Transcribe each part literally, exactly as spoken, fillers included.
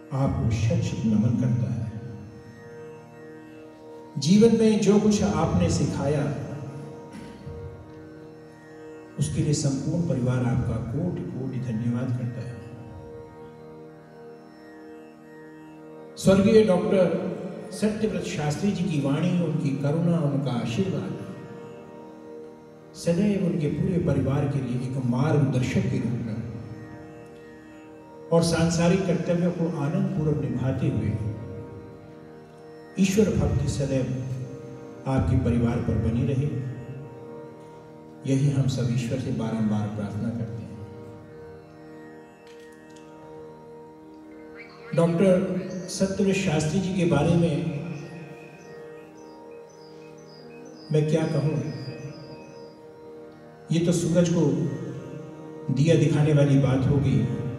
आपको शत शत नमन करता है। जीवन में जो कुछ आपने सिखाया उसके लिए संपूर्ण परिवार आपका कोटि कोटि धन्यवाद करता है। स्वर्गीय डॉक्टर सत्यव्रत शास्त्री जी की वाणी, उनकी करुणा, उनका आशीर्वाद सदैव उनके पूरे परिवार के लिए एक मार्गदर्शक के रूप में और सांसारिक कर्तव्यों को आनंद पूर्वक निभाते हुए ईश्वर भक्ति सदैव आपके परिवार पर बनी रहे, यही हम सब ईश्वर से बारंबार प्रार्थना करते हैं। डॉक्टर सत्यव्रत शास्त्री जी के बारे में मैं क्या कहूं, ये तो सूरज को दिया दिखाने वाली बात होगी।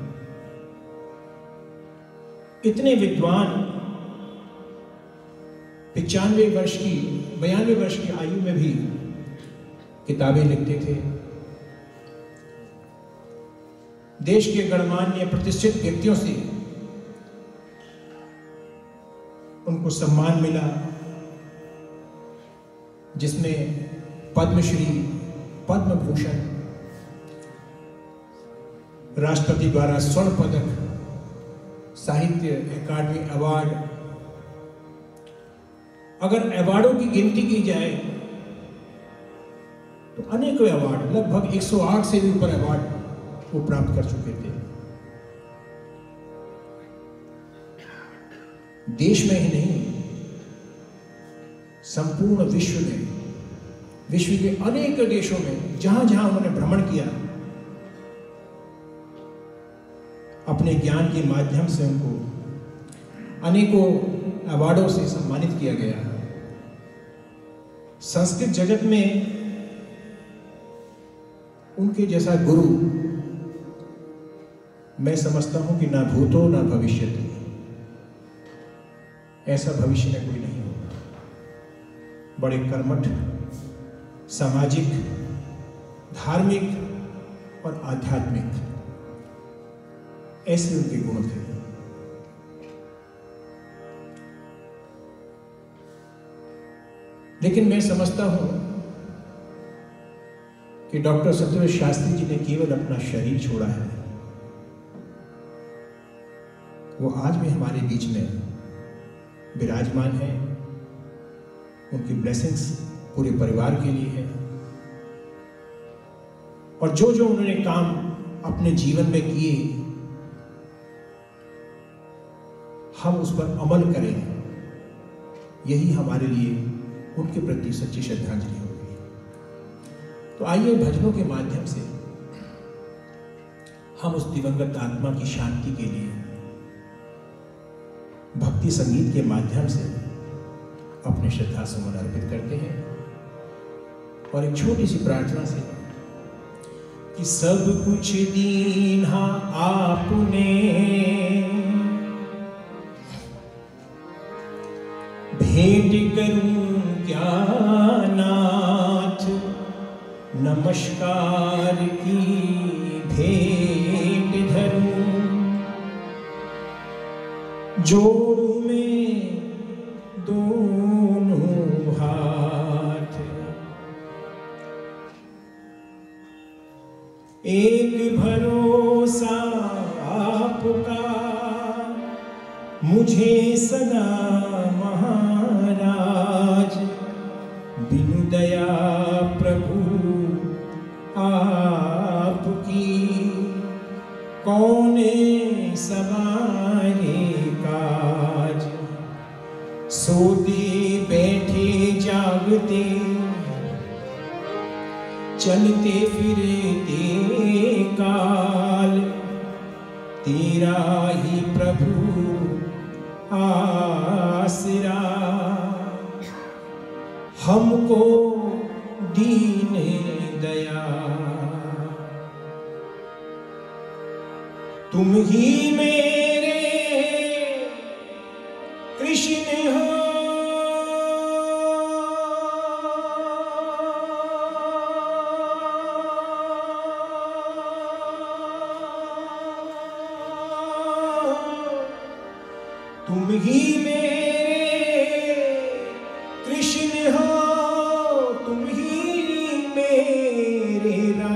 इतने विद्वान, पिचानवे वर्ष की बयानवे वर्ष की आयु में भी किताबें लिखते थे। देश के गणमान्य प्रतिष्ठित व्यक्तियों से उनको सम्मान मिला, जिसमें पद्मश्री, पद्म भूषण, राष्ट्रपति द्वारा स्वर्ण पदक, साहित्य अकादमी अवार्ड, अगर अवार्डों की गिनती की जाए तो अनेकों अवार्ड, लगभग एक सौ आठ से भी ऊपर अवार्ड वो प्राप्त कर चुके थे। देश में ही नहीं, संपूर्ण विश्व में, विश्व के अनेक देशों में जहां जहां उन्होंने भ्रमण किया, अपने ज्ञान के माध्यम से उनको अनेकों अवार्डों से सम्मानित किया गया। संस्कृत जगत में उनके जैसा गुरु मैं समझता हूं कि ना भूतो ना भविष्यति, ऐसा भविष्य में कोई नहीं होगा। बड़े कर्मठ, सामाजिक, धार्मिक और आध्यात्मिक, ऐसे उनके गुण थे। लेकिन मैं समझता हूं कि डॉक्टर सत्यव्रत शास्त्री जी ने केवल अपना शरीर छोड़ा है, वो आज भी हमारे बीच में विराजमान है। उनकी ब्लेसिंग्स पूरे परिवार के लिए है, और जो जो उन्होंने काम अपने जीवन में किए, हम उस पर अमल करें, यही हमारे लिए उनके प्रति सच्ची श्रद्धांजलि होगी। तो आइए भजनों के माध्यम से हम उस दिवंगत आत्मा की शांति के लिए भक्ति संगीत के माध्यम से अपने श्रद्धा सुमन अर्पित करते हैं, और एक छोटी सी प्रार्थना से कि सब कुछ दीन्हा आपने, भेंट करूं क्या नाथ, नमस्कार की भेंट धरूं, जोड़ूं में दोनों हाथ, एक भरोसा आपका मुझे सदा महाराज, बिनु दया प्रभु आपकी, कौने सवारे काज, सोते बैठे जागते, चलते फिरते काल, तेरा ही प्रभु आसरा, हमको दीने दया, तुम ही मेरे कृष्ण हो, तुम ही मेरे कृष्ण हो, तुम ही मेरे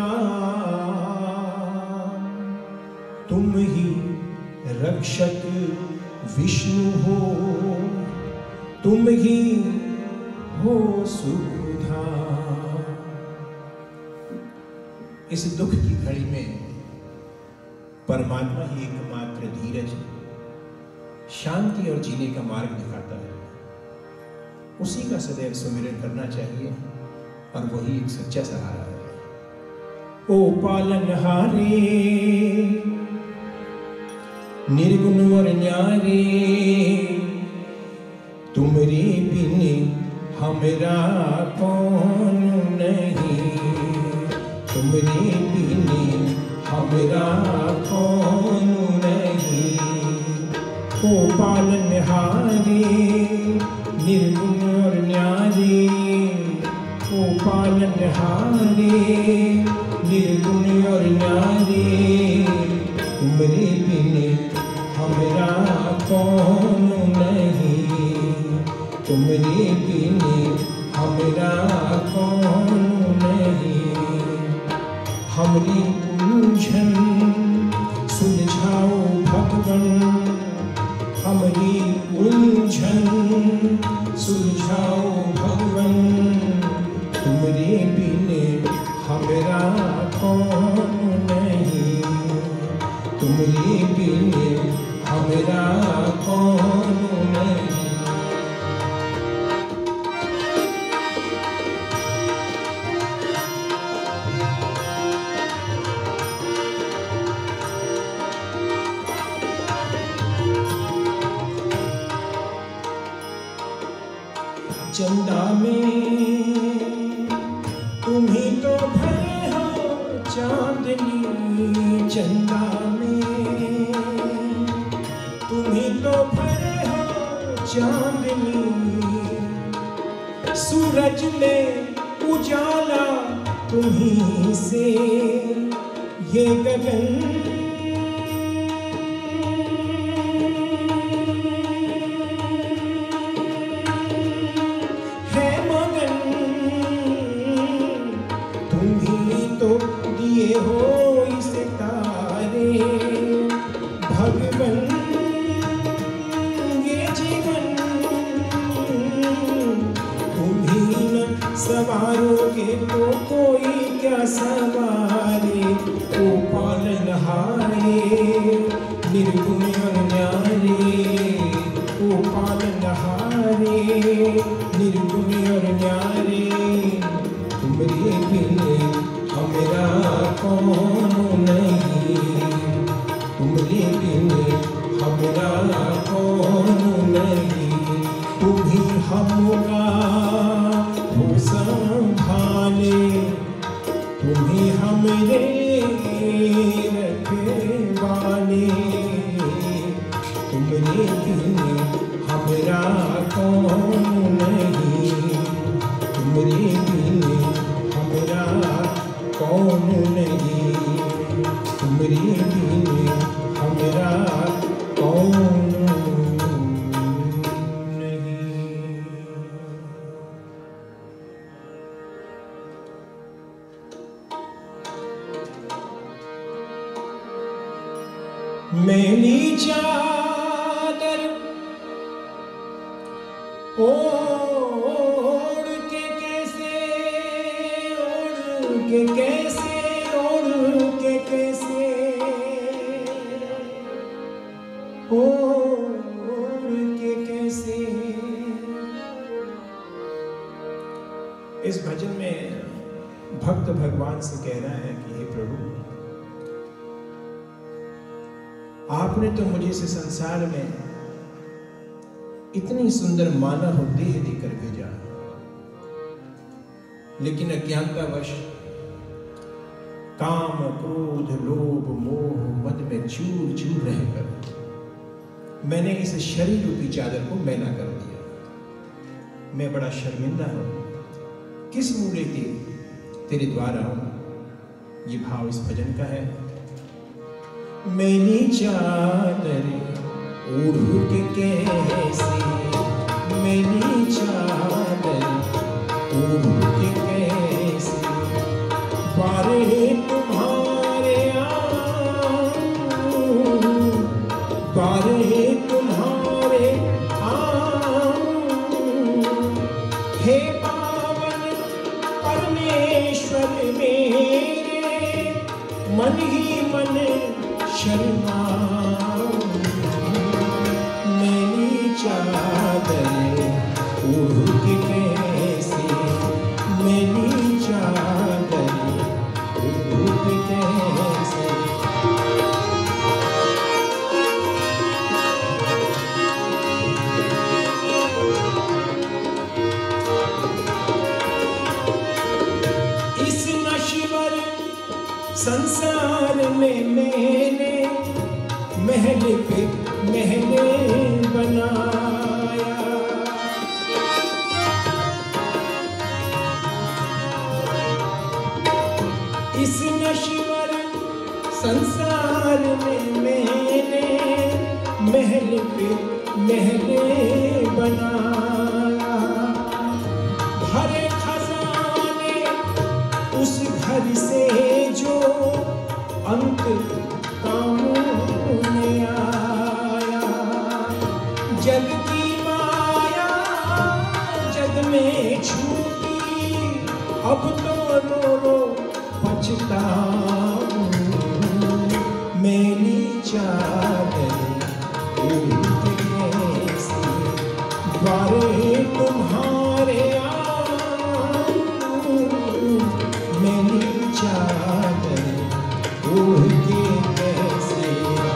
राम, तुम ही रक्षक विष्णु हो, तुम ही हो सुखधाम। इस दुख की घड़ी में परमात्मा ही एकमात्र धीरज, शांति और जीने का मार्ग दिखाता है। उसी का सदैव सुमिरन करना चाहिए और वही एक सच्चा सहारा है। ओ पालनहारे, निर्गुण और न्यारे, तुमरे बिन हमरा कौन नहीं, तुमरे बिन हमरा कौन नहीं। ओ पालनहारे, निर्गुण और न्यारे, ओ पालनहारे, निर्गुण और न्यारे, तुमरे बिन हमरा कौन नहीं, तुमरे बिन हमरा कौन नहीं। हमरी उलझन सुलझाओ भगवन, हमरी उलझन सुलझाओ भगवन, तुमरे बिन हमरा कौन नहीं, तुमरे बिन हमरा कौन नहीं। चंदा में तुम ही तो भरे हो चांदनी, चंदा में तुम ही तो भरे हो चांदनी, सूरज में उजाला तुम्हीं से ये गगन, दिए हो इस तारे भगवन, ये जीवन तुम ही न सवारोगे तो कोई क्या सवारे। ओ पालनहारे, निर्गुण और न्यारे, ओ पालनहारे, निर्गुण और न्यारे, तुमरे बिन हमरा कौन नहीं, तुमरे बिन हमरा कौन नहीं। तुम ही हमरा हो संभाले, तुम ही हमरे रखवाले, तुमरे बिन हमरा कौन नहीं, तुमरे बिन हमरा कौन नहीं, तुमरे बिन हमरा कौन नहीं। मैली चादर ओढ़ के कैसे, ओढ़ के कैसे, ओढ़ के कैसे, ओढ़ के कैसे। इस भजन में भक्त भगवान से कह रहा है कि हे प्रभु, आपने तो मुझे इस संसार में इतनी सुंदर मानव देह देकर भेजा, लेकिन अज्ञानतावश काम क्रोध लोभ मोह मद में चूर चूर रहकर मैंने इस शरीर रूपी चादर को मैला कर दिया। मैं बड़ा शर्मिंदा हूं, किस मूले के तेरे द्वार आऊं। ये भाव इस भजन का है। मैली चादर ओढ़ के कैसे मैंने चादर ओढ़ के कैसे बारे तुम्हारे आऊं बारे तुम्हारे आऊं हे पावन परमेश्वर मेरे मन ही मन शर्माऊं मैंने चादर ओढ़ के कैसे मैंने चादर ओढ़ के कैसे इस नश्वर संसार में मैंने महल पे महल बनाया इस नश्वर संसार में मैंने महल पे महल बनाया भरे खजाने उस घर से जो अंत कामने आया जग की माया जग में छूटी अब तो रो रो पछताऊं मैंने चादर ओढ़ के कैसे बारे तुम्हारे आऊं मैंने चादर ओढ़ के कैसे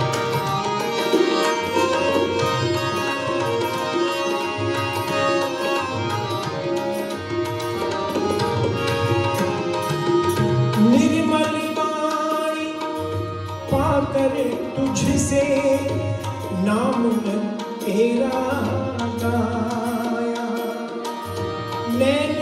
निर्मल वाणी पाकर तुझसे नाम तेरा गाया मैंने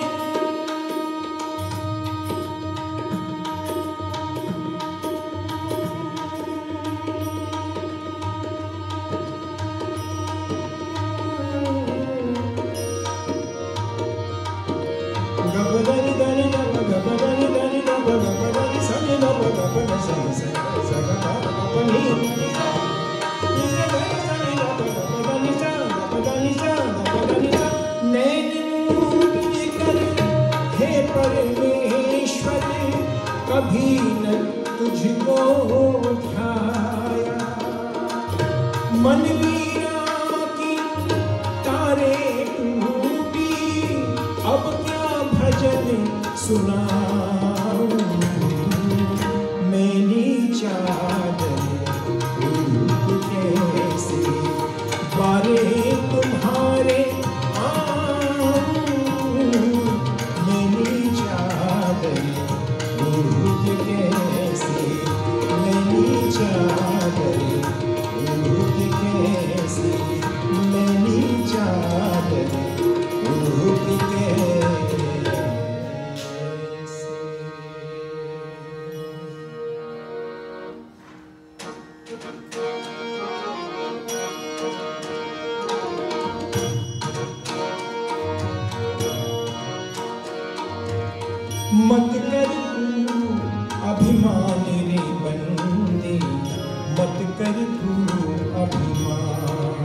हे परमेश्वर कभी न तुझको ध्याया मन वीरा की तारे टूटी अब क्या भजन सुनाऊं मैंने चादर ओढ़ के कैसे बारे तुम्हारे आऊं मैंने चादर ओढ़ के कैसे मैंने चादर ओढ़ के कैसे मैंने चादर ओढ़ के कैसे मत कर तू अभिमान रे बंदे मत कर तू अभिमान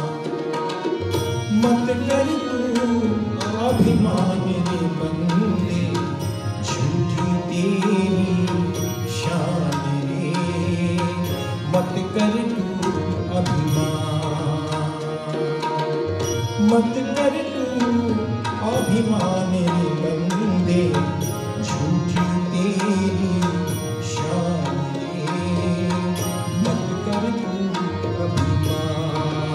मत कर तू अभिमान रे बंदे झूठी तेरी शान रे मत कर तू अभिमान मत कर तू अभिमान रे बंदे झूठी तेरी शान रे मत कर तू अभिमान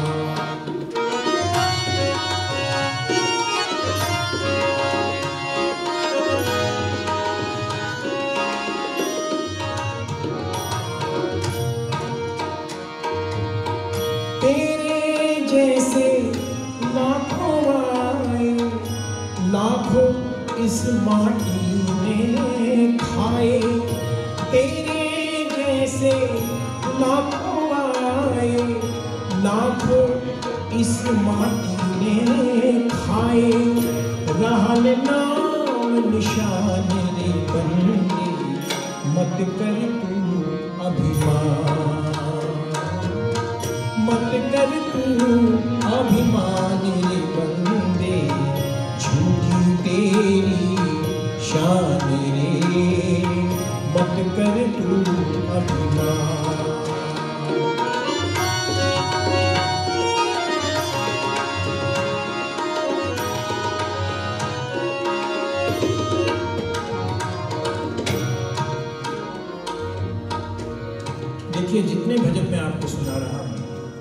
तेरे जैसे लाखों आए लाखों इस माटी ने खाए तेरे जैसे लाखों आए लाखों इस माटी ने खाए, रहल नाम निशान रे बंदे, मत कर तू अभिमान, मत कर तू अभिमान रे बंदे, झूठी तेरी शान रे, मत कर तू अभिमान। देखिए, जितने भजन मैं आपको सुना रहा हूं,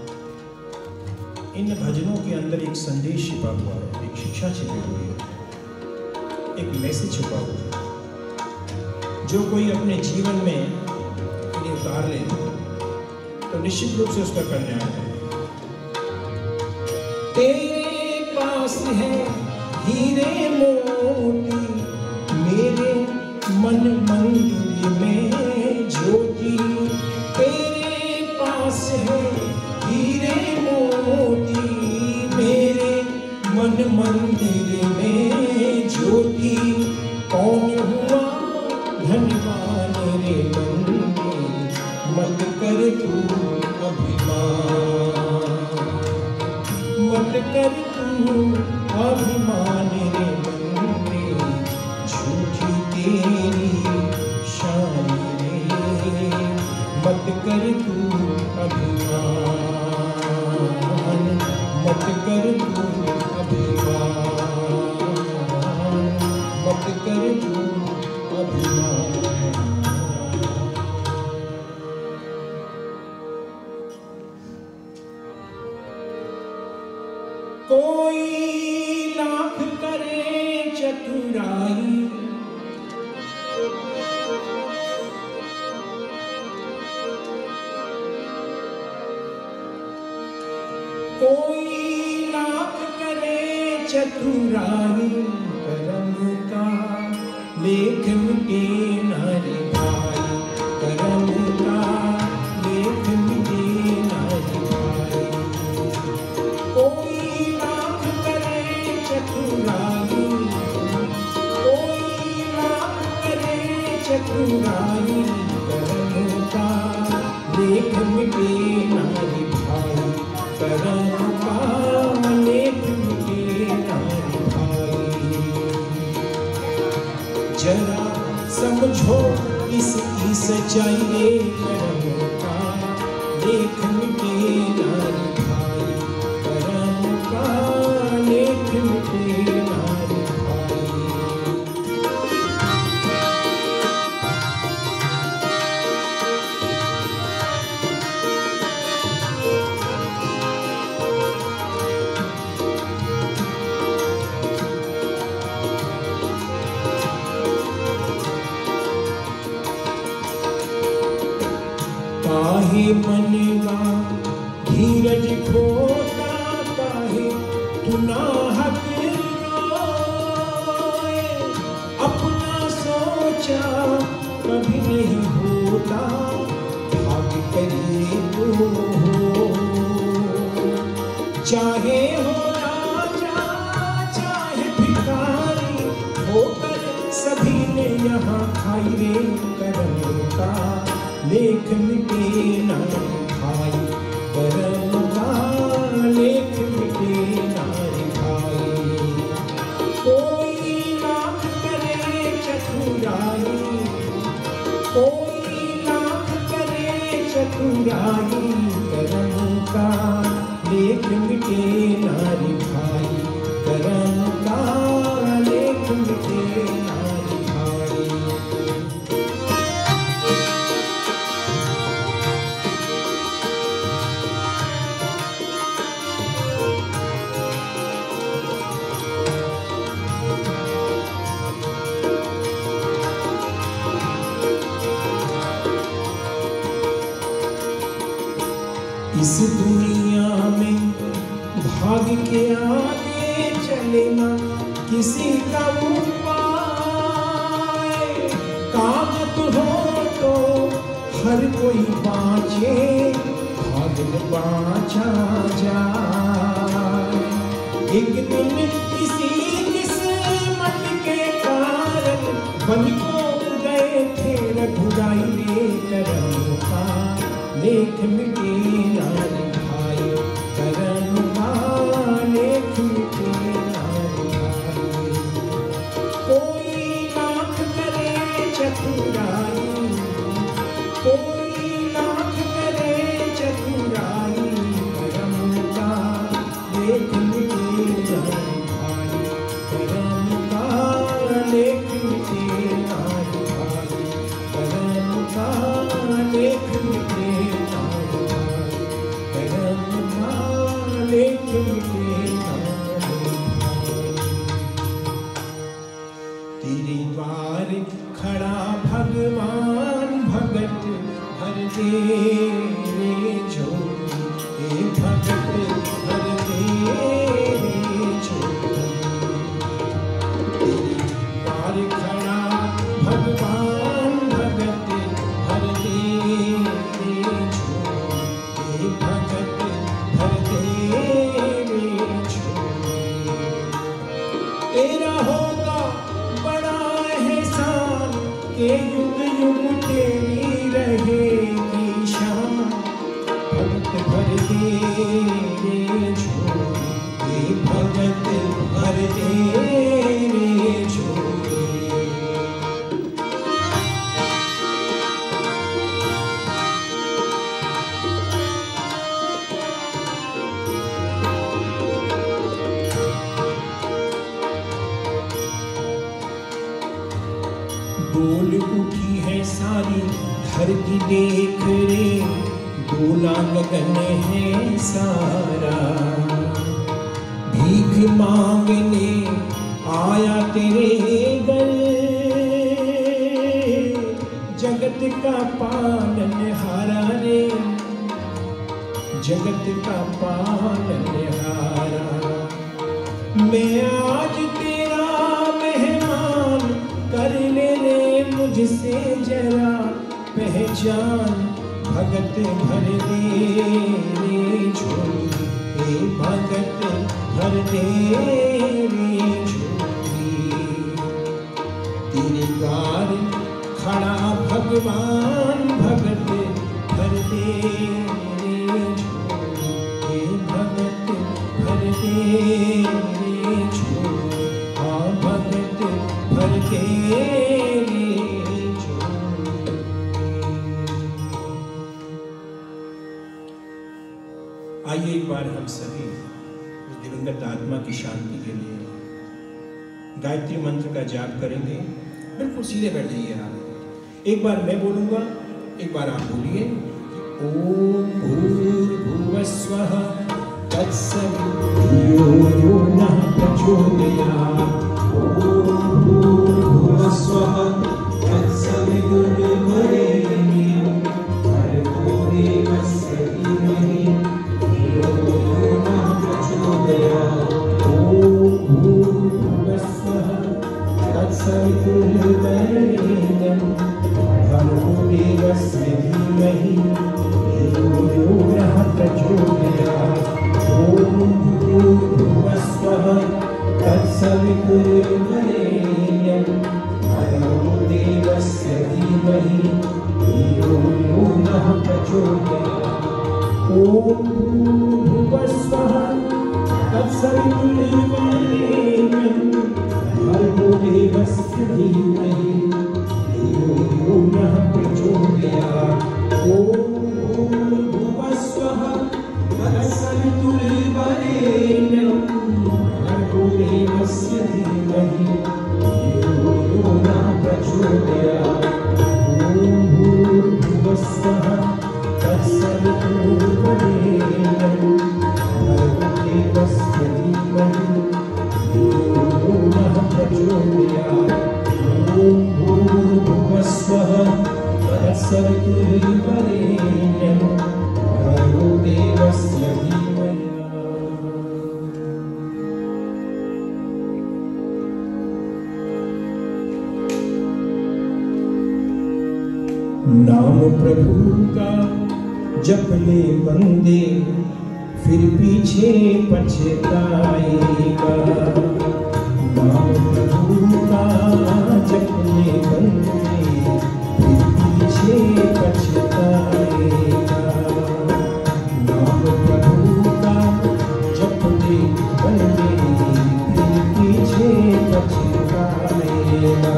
इन भजनों के अंदर एक संदेश छिपा हुआ है, एक शिक्षा छिपी हुई है, एक मैसेज छुपा हुआ है। जो कोई अपने जीवन में इन्हें उतार ले तो निश्चित रूप से उसका कल्याण है। तेरे पास है हीरे मोती, मेरे मन मंदिर में ज्योति, तेरे पास है हीरे मोती, मेरे मन मंदिर में ज्योति, कौन हुआ धनवान रे बंदे, मत कर तू अभिमान, मत कर तू अभिमान रे बंदे, झूठी तेरी शान रे, मत कर तू अभिमान, मत कर तू अभिमान, मत कर तू अभिमान। कोई लाख करे चतुराई, कोई लाख करे चतुराई, करम का लेख मिटे न रे भाई, करम का लेख मिटे न रे भाई, कोई लाख करे चतुराई, कोई लाख करे चतुराई, करम का लेख मिटे न रे भाई, करम का लेख मिटे न रे भाई। जरा समझो इसकी सच्चाई रे, करम का लेख मिटे न रे भाई, करम का लेख मिटे न रे भाई। काहे मनवा धीरज खोता, काहे तू नाहक रोए, अपना सोचा कभी नहीं होता, भाग करिए तो हो, चाहे हो राजा चाहे भिखारी, होकर सभी ने यहाँ खाई रे, करम का लेख मिटे न रे भाई, करम का लेख मिटे न रे भाई। कोई लाख करे चतुराई, कोई लाख करे चतुराई, करम का लेख मिटे न रे भाई, करम का लेख मिटे न रे भाई। इस दुनिया में भाग के आगे चले ना किसी का उपाय, कागज हो तो हर कोई बाँचे, भाग दिन बाँचा जाए। एक दिन इसी किस्मत के कारण बन को गए थे रघुराई रे करम का, लेख मिटे ना लिखाए करम का, लेख मिटे ना लिखाए। कोई लाख करे चतुराई, कोई लाख करे चतुराई, करम का लेख मिटे ना लिखाए, करम का लेख मिटे ना लिखाए, करम का लेख मिटे ना लिखाए, करम का लेख मिटे ना लिखाए। तेरे द्वार खड़ा भगवान भगत भर दे रे झोली, हे भगत भर दे रे झोली। तेरे द्वार खड़ा भगवान भगत भर दे रे झोली, हे भगत भर दे रे झोली। तेरा होगा बड़ा एहसान के युग युग तेरी रहेगी शान, भगत भर दे रे झोली, हे भगत भर दे रे झोली। डोल उठी है सारी धरती देख रे, डोला गगन है सारा। भीख मांगने आया तेरे घर, जगत का पालनहारा रे, जगत का पालनहारा। मैं आज तेरा मेहमान, कर ले रे मुझसे जरा पहचान, भगत भर दे रे झोली, हे भगत भर दे रे झोली। तेरे द्वार खड़ा भगवान भगत भर दे रे झोली, हे भगत भर दे रे झोली, हाँ भगत भर दे रे झोली। आइए एक बार हम सभी उस दिवंगत आत्मा की शांति के लिए गायत्री मंत्र का जाप करेंगे। बिल्कुल सीधे बैठ जाइए आप। एक बार मैं बोलूंगा, एक बार आप बोलिए। ओम भूर्भुवः स्वः तत्सवितुर्यो यो नः प्रचोदयात्। ओम भूर्भुवः स्वः तत्सवितुर्वरेण्यं भर्गो देवस्य धीमहि धियो यो नः प्रचोदयात्। ओम भूर्भुवः स्वः तत्सवितुर्वरेण्यं भर्गो देवस्य धीमहि धियो यो नः प्रचोदयात्। ओम भूर्भुवः स्वः तत्सवितुर्वरेण्यं भर्गो देवस्य धीमहि धियो यो नः प्रचोदयात्। ओम भूर्भुवः स्वः तत्सवितुर्वरेण्यं भर्गो देवस्य धीमहि धियो यो नः प्रचोदयात्। ओम भूर्भुवः स्वः तत्सवितुर्वरेण्यं भर्गो देवस्य धीमहि धियो यो नः प्रचोदयात्। ओम भूर्भुवः स्वः तत्सवितुर्वरेण्यं भर्गो देवस्य धीमहि धियो यो नः प्रचोदयात्। ओम भूर्भुवः स्वः तत्सवितुर्वरेण्यं भर्गो देवस्य धीमहि। नाम प्रभु का जप ले बंदे फिर पीछे पछताएगा। नाम प्रभु का जप ले बंदे फिर पीछे पछताएगा। नाम प्रभु का जप ले बंदे फिर पीछे पछताएगा।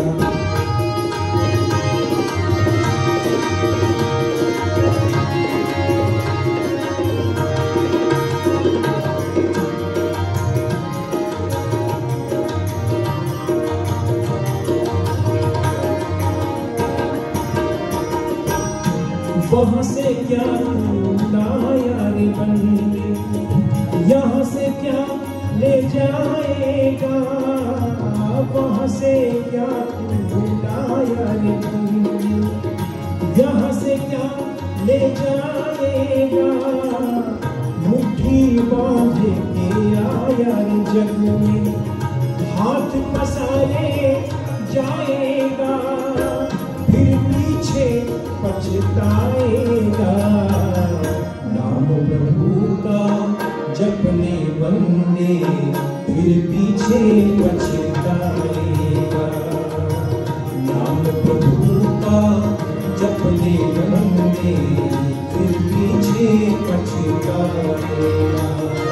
वहाँ से क्या लाया रे बंदे, यहाँ से क्या ले जाएगा। वहाँ से क्या लाया रे बंदे, यहाँ से क्या ले जाएगा। मुट्ठी बांधे के आया रे जग में, हाथ पसारे जाएगा। फिर पीछे पछताएगा। नाम प्रभु का जप ले बंदे फिर पीछे पछताएगा। नाम प्रभु का जप ले बंदे फिर पीछे पछताएगा।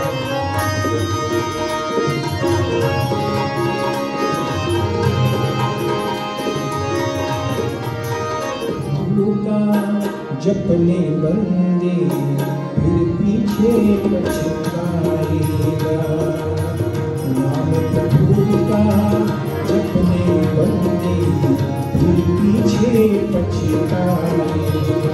जप ले बंदे फिर पीछे पछताएगा। नाम प्रभु का जप ले बंदे फिर पीछे पछताएगा।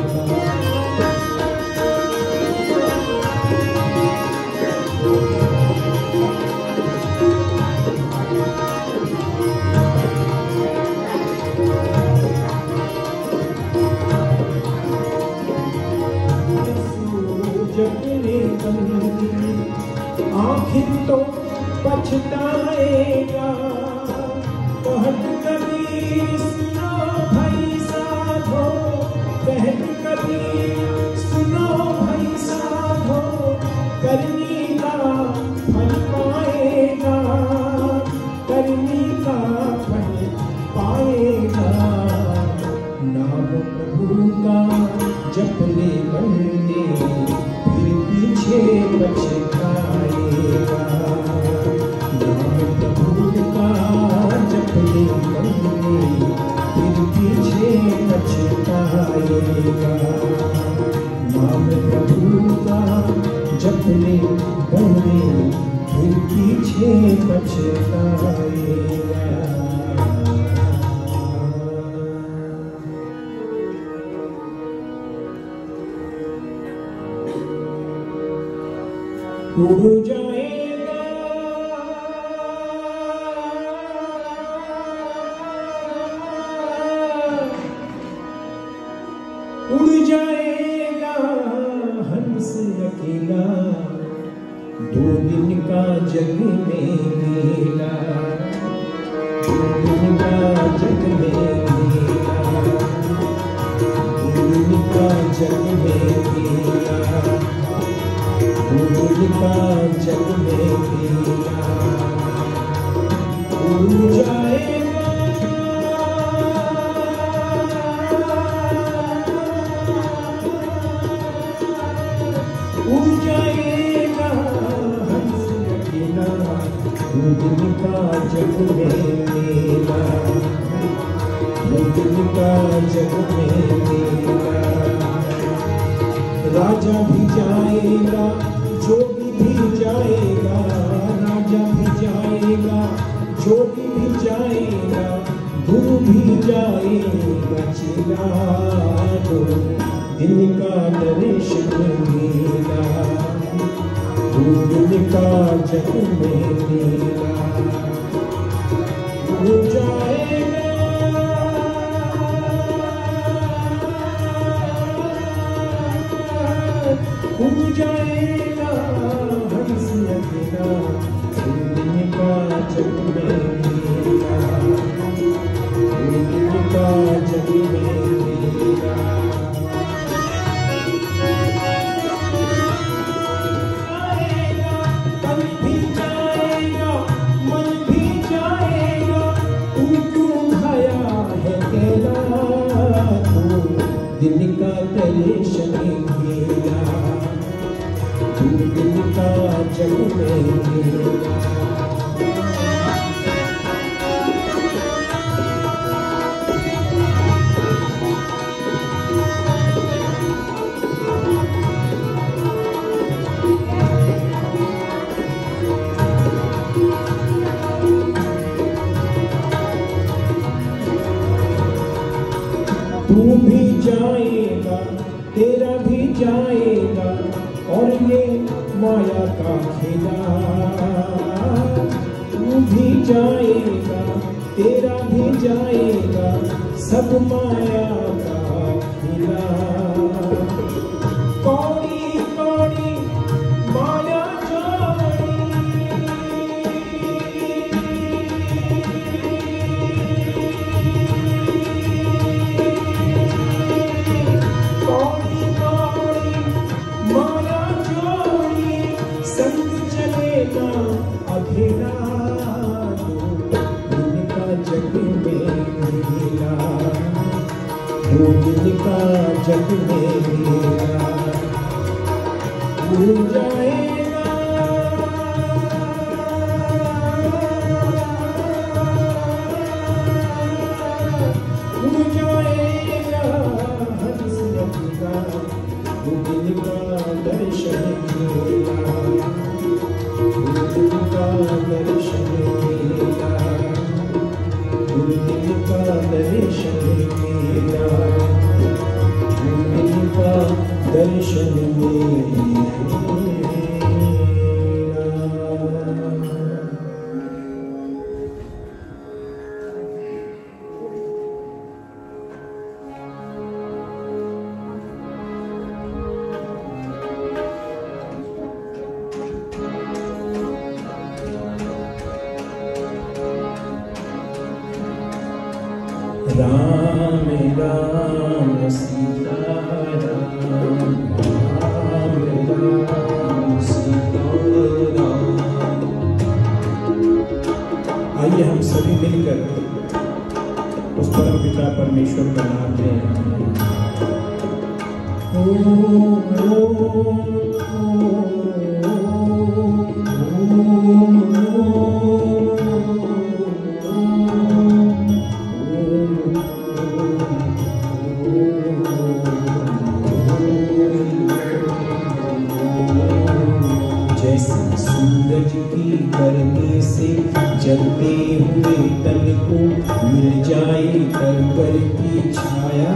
आखिर तो पछताएगा। कहत कबीर सुनो भाई साधो, कहत कबीर सुनो भाई साधो। करनी का फल पाएगा, करनी का फल पाएगा। नाम प्रभु का जप ले बंदे फिर पीछे पछताएगा। नाम प्रभु का जप ले बंदे फिर पीछे पछताएगा। नाम प्रभु का जप ले बंदे फिर पीछे पछताएगा। उड़ जाएगा उड़ जाएगा हंस अकेला। दो दिन का जग में मेला, दो दिन का जग में मेला, दो दिन का जग में मेला। उड़ का जग में मेला उड़ जाएगा। उड़ जाएगा हंस अकेला। उड़ का जग में मेला, उड़ का जग में मेला। राजा भी जाएगा, जोगी भी जाएगा। राजा भी जाएगा, जोगी भी जाएगा। गुरु भी जाएगा। चेला दो दिन का दर्शन मेला, दो दिन का जग में मेला। हो जाएगा हो जाएगा हंस अकेला। दिन का जग में मेला, दिन का जग में मेला। जग में मेरा। तू भी जाएगा, तेरा भी जाएगा, और ये माया का खेला। तू भी जाएगा, तेरा भी जाएगा, सब माया का खेला। कौड़ी कौड़ी माया जानी, कौड़ी कौड़ी माया जानी, संग चलेगा अधेरा, इनका जग में मेरा, इनका जग में मेरा। भूल जाएगा, भूल जाएगा हंसत का, दिल का दर्शन मेरा, दिल का दर्शन मेरा, दिल का दर्शन मेरा, दिल का दर्शन मेरा। राम राम सीता राम, राम राम सीता राम। आइए हम सभी मिलकर उस परम पिता परमेश्वर का नाम लें। ओम ओम सूरज की गर्मी से जलते हुए तन को मिल जाए तरवर की छाया।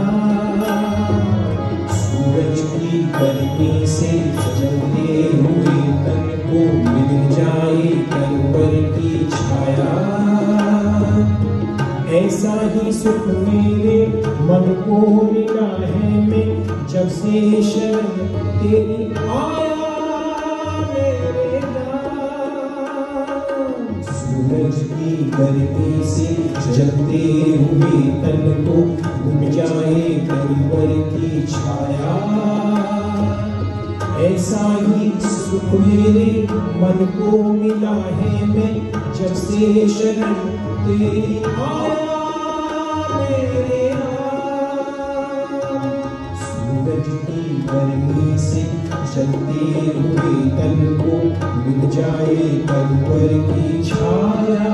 सूरज की गर्मी से जलते हुए तन को मिल जाए तरवर की छाया। ऐसा ही सुख मेरे मन को मिला है, मैं जब से शरण तेरी आया। सूरज की गर्मी से जलते हुए तन को डूब जाए तरवर की छाया। ऐसा ही सुख मेरे मन को मिला है, मैं जब से शरण तेरी आया मेरे राम। सूरज की गर्मी से जलते हुए तन को मिल जाए तरवर की छाया।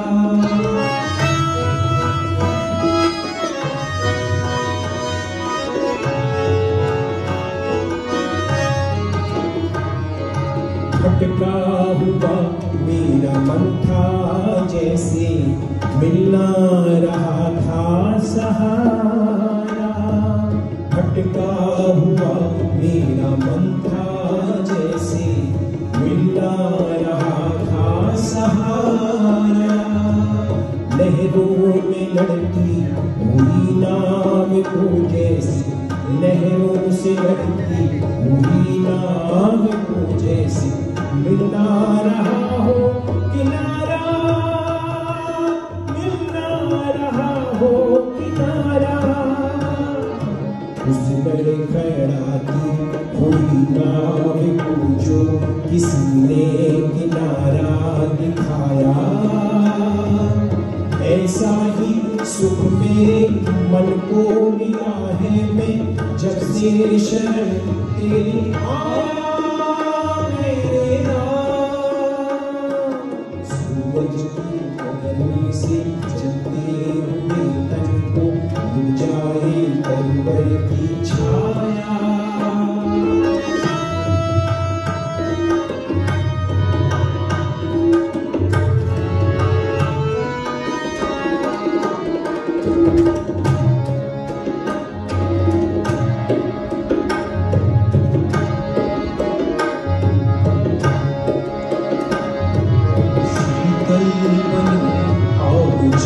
भटका हुआ मेरा मन था, जैसे मिलना रहा था सहारा। भटका हुआ मेरा मन था, जैसे मिलना रहा था सहारा। लहरों में लड़ती हुई नाव को जैसे, लहरों से लड़ती हुई नाव को जैसे मिलना रहा हो किनारा, मिलना रहा हो किनारा। उस पर खड़ा थी हुई नाव को जो किसने किनारा दिखाया। ऐसा ही सुख मेरे मन को मिला है, मैं जब से शरण तेरी आया मेरे राम।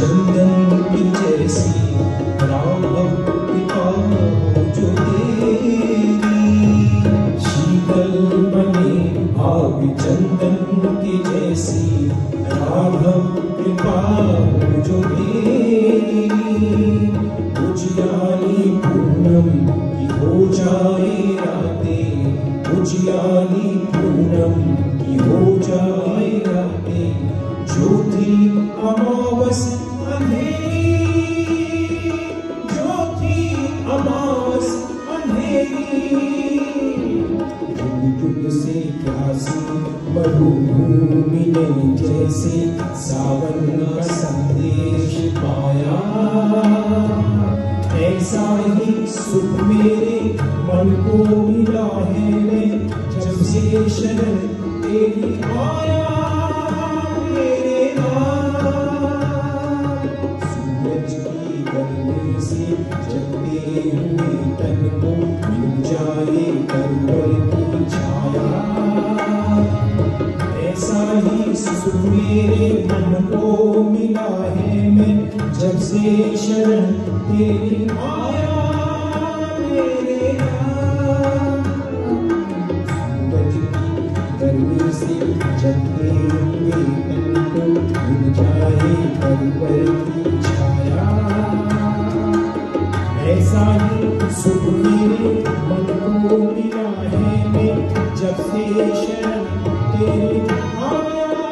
चंदन की जैसी राघव कृपा जो तेरी, शीतल बने भाव चंदन की जैसी राघव कृपा जो तेरी, उजियारी पूनम की हो जाए रातें, उजियारी पूनम की हो जाए रातें, ज्योति अमावस अंधेरी, ज्योति अमावस अंधेरी, युग युग से प्यासी मरुभूमि ने जैसे सावन का संदेश पाया, ऐसा ही सुख मेरे मन को मिला है मैं जब से शरण तेरी आया। मेरे नाम सूरज की गर्मी से जलते हुए तन को मिल जाए परवल की छाया, ऐसा ही सुख मेरे मन को मिला है मैं जब से शरण तेरी आया। मेरे नाम सूरज की गर्मी से जलते हुए तन को मिल जाए परवल की छाया, ऐसा ही सुख मेरे मन को मिला है मैं जब से शरण तेरी आया।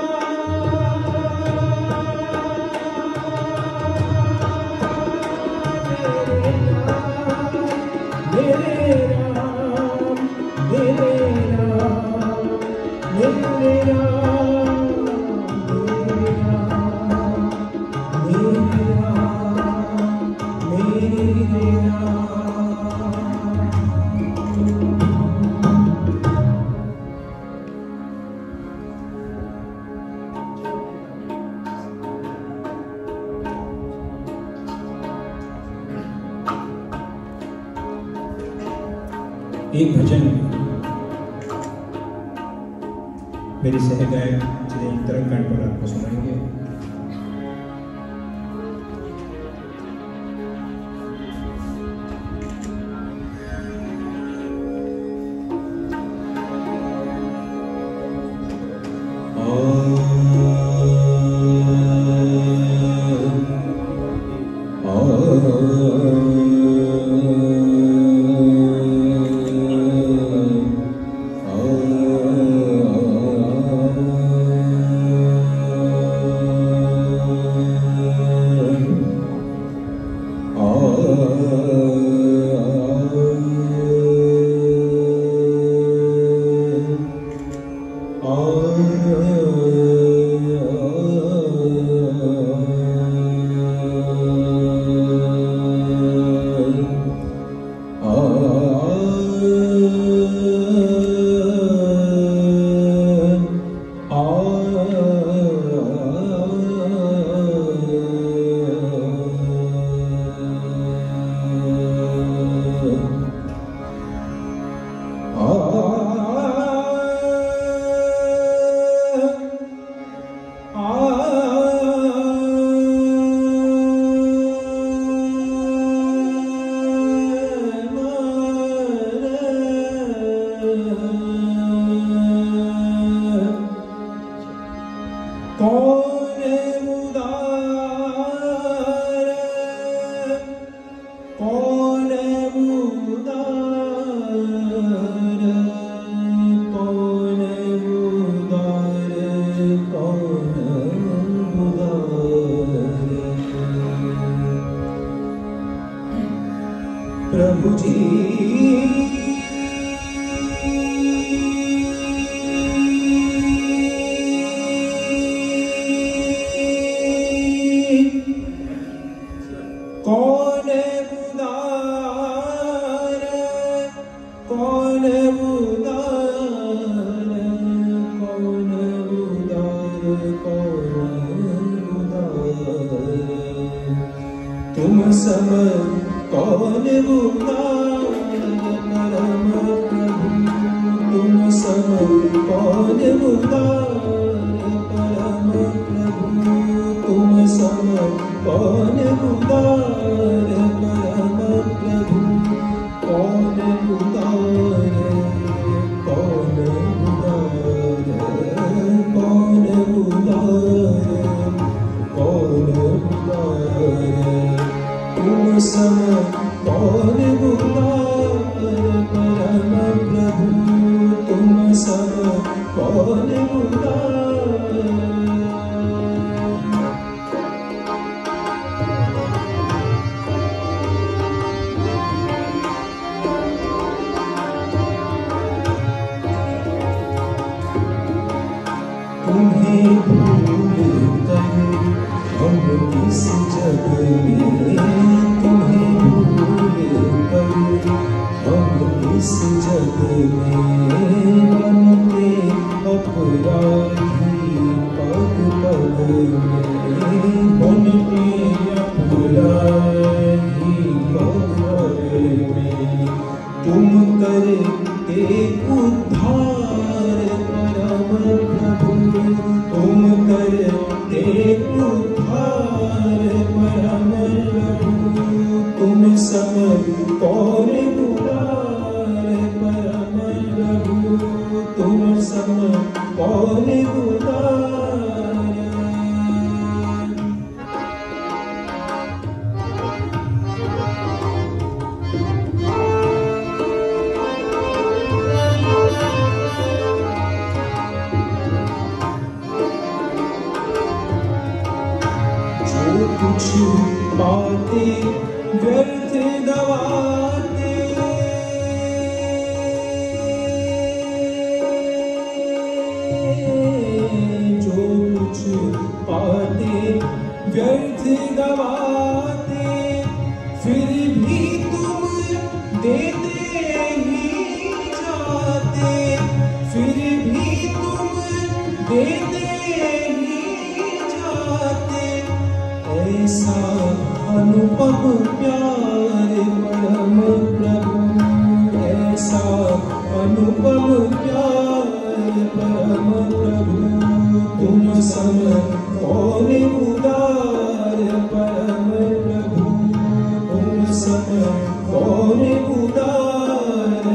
मेरे राम मेरे राम मेरे राम मेरे राम मेरे राम। एक भजन मेरे सहगायक जिन्हें तरंग गान पर आपको सुनाएंगे। प्रभु जी कौन उदार कौन उदार कौन उदार कौन उदार तुम सब कौन उदार परम प्रभु तुम सब कौन उदार परम प्रभु तुम सब सम कौन उदार। तुम्हें भूल कर हम इस जग में, तुम्हें भूल कर हम इस जग में बनते अपराधी पग पग में, बनते अपराधी पग पग में। तुम करते उद्धार परम प्रभु, तुम करते उद्धार परम प्रभु। तुम सम कौन उदार परम प्रभु, तुम सम कौन उदार। कुछ पाते व्यर्थ गवाते, जो कुछ पाते व्यर्थ गवाते, फिर भी तुम देते ही जाते, फिर भी तुम देते ही जाते। ऐसा अनुपम प्यार परम प्रभु, ऐसा अनुपम प्यार परम प्रभु। तुम सम कौन उदार परम प्रभु, तुम सम कौन उदार।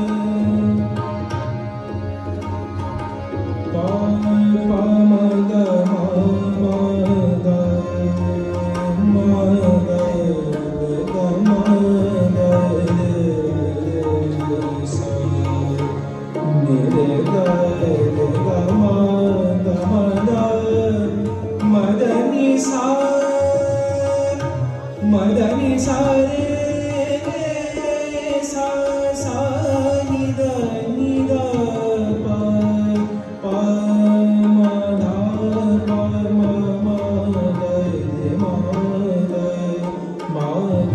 मदनी सा मदनी सारे सा सा निद निद पा पा मा धा पा मा मा ग मा ग मा ग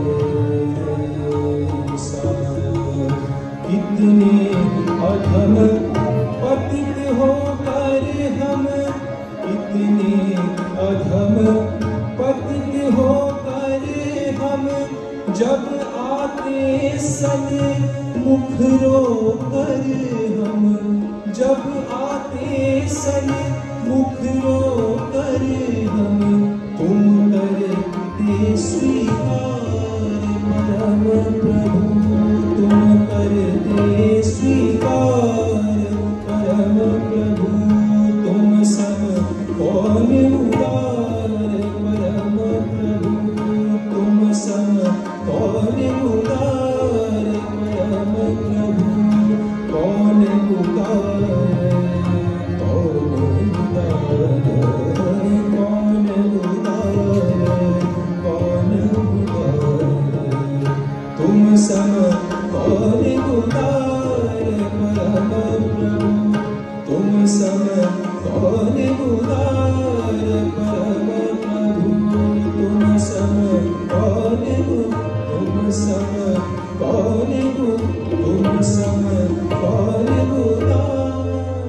सा। कितने अधम पतित होकर हम, इतने अधम पतित होकर हम, जब आते सन मुख रोकर हम, जब आते सन मुख रोकर हम। तुम करते स्वीकार परम प्रभु, तुम करते स्वीकार परम प्रभु। तुम सम कौन उदार परम प्रभु, तुम सम कौन उदार परम प्रभु। कौन उदार कौन उदार कौन उदार कौन उदार। तुम सम कौन उदार परम प्रभु, तुम सम कौन उदार परम प्रभु। तुम सम कौन तुम सम कौन तुम सम कौन उदार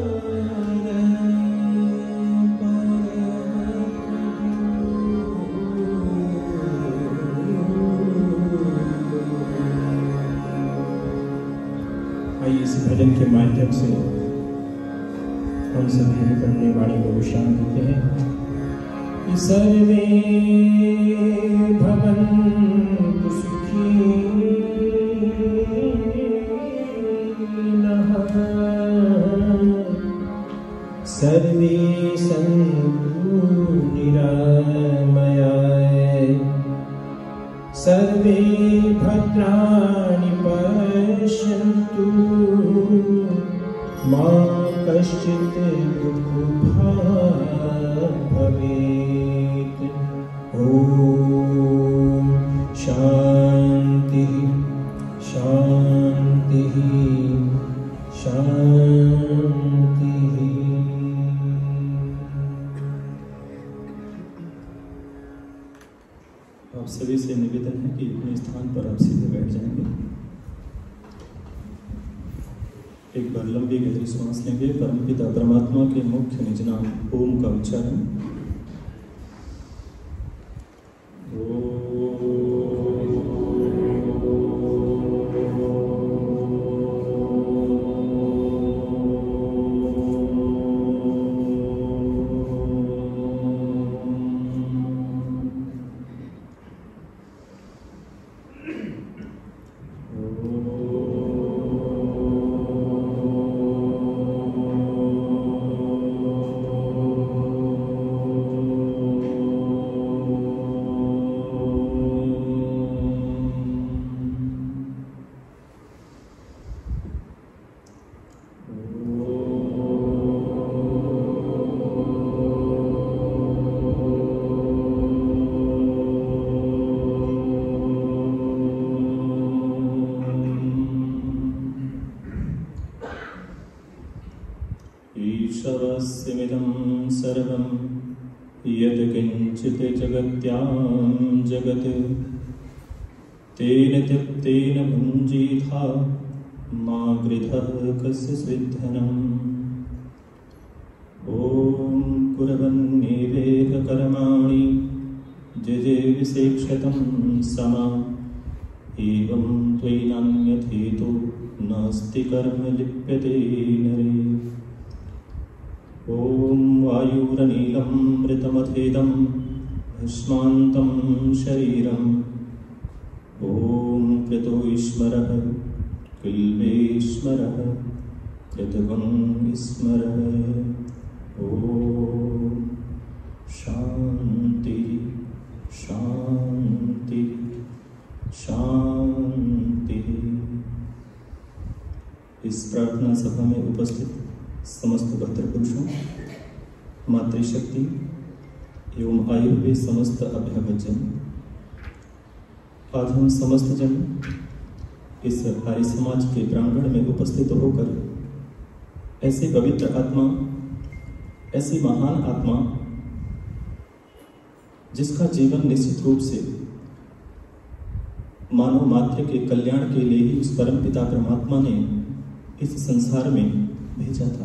आइए इस भजन के माध्यम से हम सभी पढ़ने वाणी को विश्राम देते हैं। सर्वे भवन्तु सुखिनः, सर्वे सन्तु निरामयाः, सर्वे भद्राणि पश्यन्तु मा कश्चित् दुःखभाग् भवेत्। ॐ शान्तिः शान्तिः शान्तिः। आप सभी से निवेदन है कि अपने स्थान पर आप सीधे बैठ जाएंगे। एक बार लंबी गहरी सांस लेंगे। परमपिता परमात्मा के मुख्य निज नाम ओम का उच्चारण। ईशवस्यमिदं सर्वं यत्किञ्चित् जगत्यां जगत् तेन त्यक्तेन भुञ्जीथा मा गृधः कस्य सिद्धनम्। ॐ कुर्वन्नेवेह कर्माणि जजे विशेक्षतं समा एवं त्वयि नान्यथेतो नास्ति कर्म लिप्यते नरे। ॐ वायुरनीलं मृतमथेदं भस्मान्तं शरीरम्। ॐ कृतो ईश्वरः किल्वेश्वरः कृतगुं स्मरः। ॐ शान्ति शान्ति शान्ति। इस प्रार्थना सभा में उपस्थित समस्त भद्र पुरुषों, मातृशक्ति एवं आयु हुए समस्त अभ्यागत जन, आज हम समस्त जन इस आर्य समाज के प्रांगण में उपस्थित होकर ऐसे पवित्र आत्मा, ऐसी महान आत्मा जिसका जीवन निश्चित रूप से मानव मात्र के कल्याण के लिए ही उस परम पिता परमात्मा ने इस संसार में भेजा था,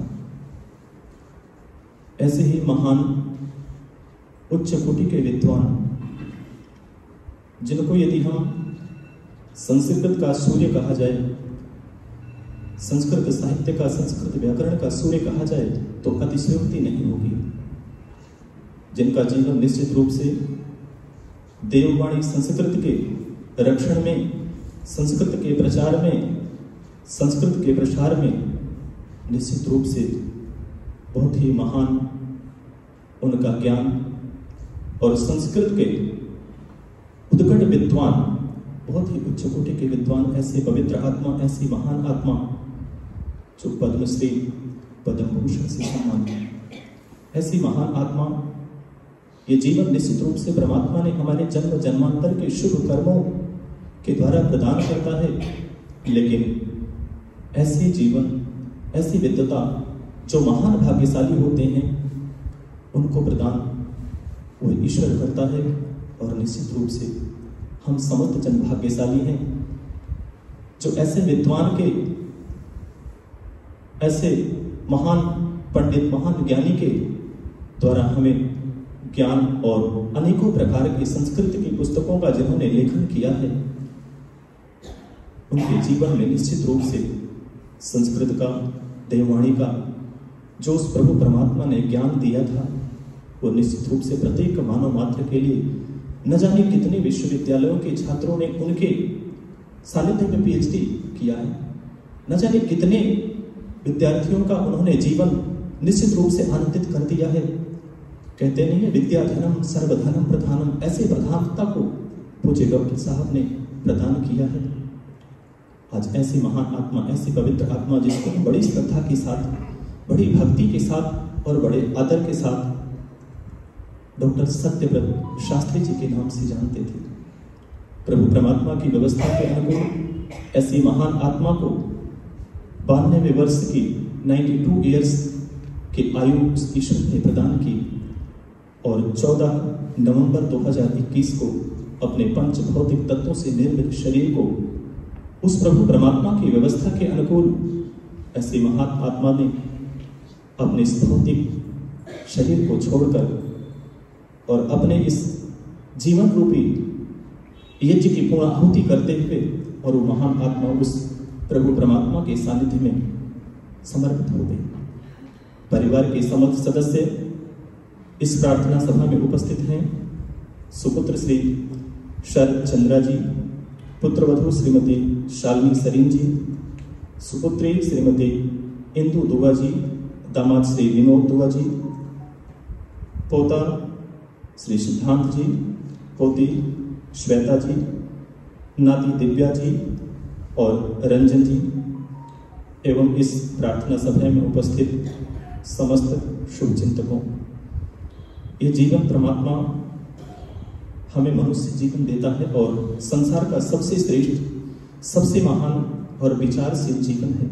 ऐसे ही महान उच्च कोटि के विद्वान जिनको यदि हम संस्कृत का सूर्य कहा जाए, संस्कृत साहित्य का, संस्कृत व्याकरण का सूर्य कहा जाए तो अतिशयोक्ति नहीं होगी, जिनका जीवन निश्चित रूप से देववाणी संस्कृत के रक्षण में, संस्कृत के प्रचार में, संस्कृत के प्रसार में निश्चित रूप से बहुत ही महान उनका ज्ञान, और संस्कृत के उद्गत विद्वान, बहुत ही उच्च कोटि के विद्वान, ऐसे पवित्र आत्मा, ऐसी महान आत्मा जो पद्मश्री पद्म भूषण से सम्मानित, ऐसी महान आत्मा ये जीवन निश्चित रूप से परमात्मा ने हमारे जन्म जन्मांतर के शुभ कर्मों के द्वारा प्रदान करता है। लेकिन ऐसे जीवन, ऐसी विद्वता जो महान भाग्यशाली होते हैं, उनको प्रदान वो ईश्वर करता है। और निश्चित रूप से हम समस्त जन भाग्यशाली हैं जो ऐसे विद्वान के, ऐसे महान पंडित, महान ज्ञानी के द्वारा हमें ज्ञान और अनेकों प्रकार की संस्कृत की पुस्तकों का जिन्होंने लेखन किया है, उनके जीवन में निश्चित रूप से संस्कृत का, देववाणी का जो उस प्रभु परमात्मा ने ज्ञान दिया था, वो निश्चित रूप से प्रत्येक मानव मात्र के लिए न जाने कितने विश्वविद्यालयों के छात्रों ने उनके सानिध्य में पीएचडी किया है, न जाने कितने विद्यार्थियों का उन्होंने जीवन निश्चित रूप से आनंदित कर दिया है। कहते नहीं है विद्या धनम सर्वधनम प्रधानम, ऐसे प्रधानता को पूज्य डॉक्टर साहब ने प्रदान किया है। आज ऐसी महान आत्मा, ऐसी पवित्र आत्मा जिसको हम बड़ी श्रद्धा के साथ, बड़ी भक्ति के साथ और बड़े आदर के साथ डॉक्टर सत्यव्रत शास्त्री जी के नाम से जानते थे, प्रभु परमात्मा की व्यवस्था के अनुकूल ऐसी महान आत्मा को बानवे वर्ष की बानवे इयर्स की आयु ईश्वर ने प्रदान की और चौदह नवंबर दो हज़ार इक्कीस को अपने पंच भौतिक तत्वों से निर्मित शरीर को उस प्रभु परमात्मा की व्यवस्था के अनुकूल ऐसी महान आत्मा ने अपने इस भौतिक शरीर को छोड़कर और अपने इस जीवन रूपी यज्ञ की पूर्ण आहुति करते हुए और वो महान आत्मा उस प्रभु परमात्मा के सानिध्य में समर्पित हो गई। परिवार के समस्त सदस्य इस प्रार्थना सभा में उपस्थित हैं। सुपुत्र श्री शरद चंद्रा जी, पुत्रवधू श्रीमती शालिनी सरीन जी, सुपुत्री श्रीमती इंदु दुआ जी, दामाद श्री विनोद दुआ जी, पोता श्री सिद्धांत जी, पोती श्वेता जी, नाती दिव्या जी और रंजन जी एवं इस प्रार्थना सभा में उपस्थित समस्त शुभचिंतकों, ये जीवन परमात्मा हमें मनुष्य जीवन देता है और संसार का सबसे श्रेष्ठ, सबसे महान और विचारशील जीवन है।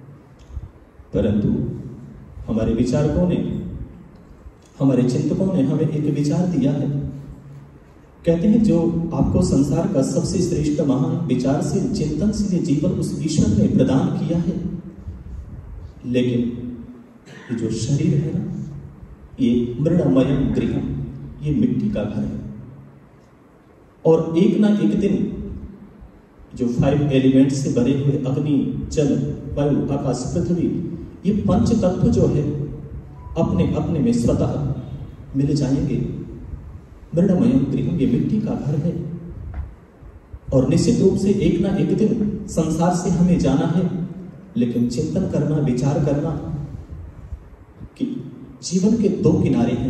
परंतु हमारे विचारकों ने, हमारे चिंतकों ने हमें एक विचार दिया है। कहते हैं जो आपको संसार का सबसे श्रेष्ठ, महान, विचारशील, चिंतनशील जीवन उस ईश्वर ने प्रदान किया है, लेकिन ये जो शरीर है ना, ये मृणमयम गृहम, ये मिट्टी का घर है और एक ना एक दिन जो फाइव एलिमेंट से बने हुए अग्नि, जल, वायु, आकाश, पृथ्वी, ये पंच तत्व जो है अपने अपने में स्वतः मिल जाएंगे। मृणमयम गृहम, ये मिट्टी का घर है और निश्चित रूप से एक ना एक दिन संसार से हमें जाना है, लेकिन चिंतन करना, विचार करना कि जीवन के दो किनारे हैं।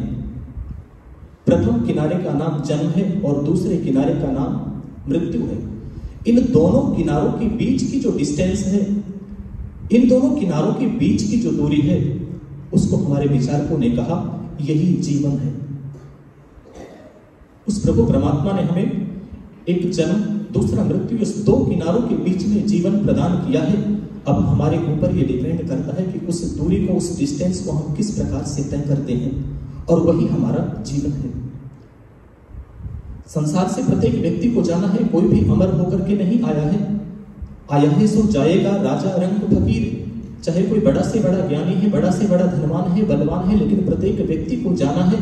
प्रथम किनारे का नाम जन्म है और दूसरे किनारे का नाम मृत्यु है। इन दोनों किनारों के बीच की जो डिस्टेंस है, इन दोनों किनारों के बीच की जो दूरी है, उसको हमारे विचारकों ने कहा यही जीवन है। उस प्रभु परमात्मा ने हमें एक जन्म, दूसरा मृत्यु, इस दो किनारों के बीच में जीवन प्रदान किया है। अब हमारे ऊपर ये डिपेंड करता है कि उस दूरी को, उस डिस्टेंस को हम किस प्रकार से तय करते हैं और वही हमारा जीवन है। संसार से प्रत्येक व्यक्ति को जाना है, कोई भी अमर होकर के नहीं आया है। आया है सो जाएगा राजा रंग फकीर। चाहे कोई बड़ा से बड़ा ज्ञानी है, बड़ा से बड़ा धनवान है, बलवान है, लेकिन प्रत्येक व्यक्ति को जाना है।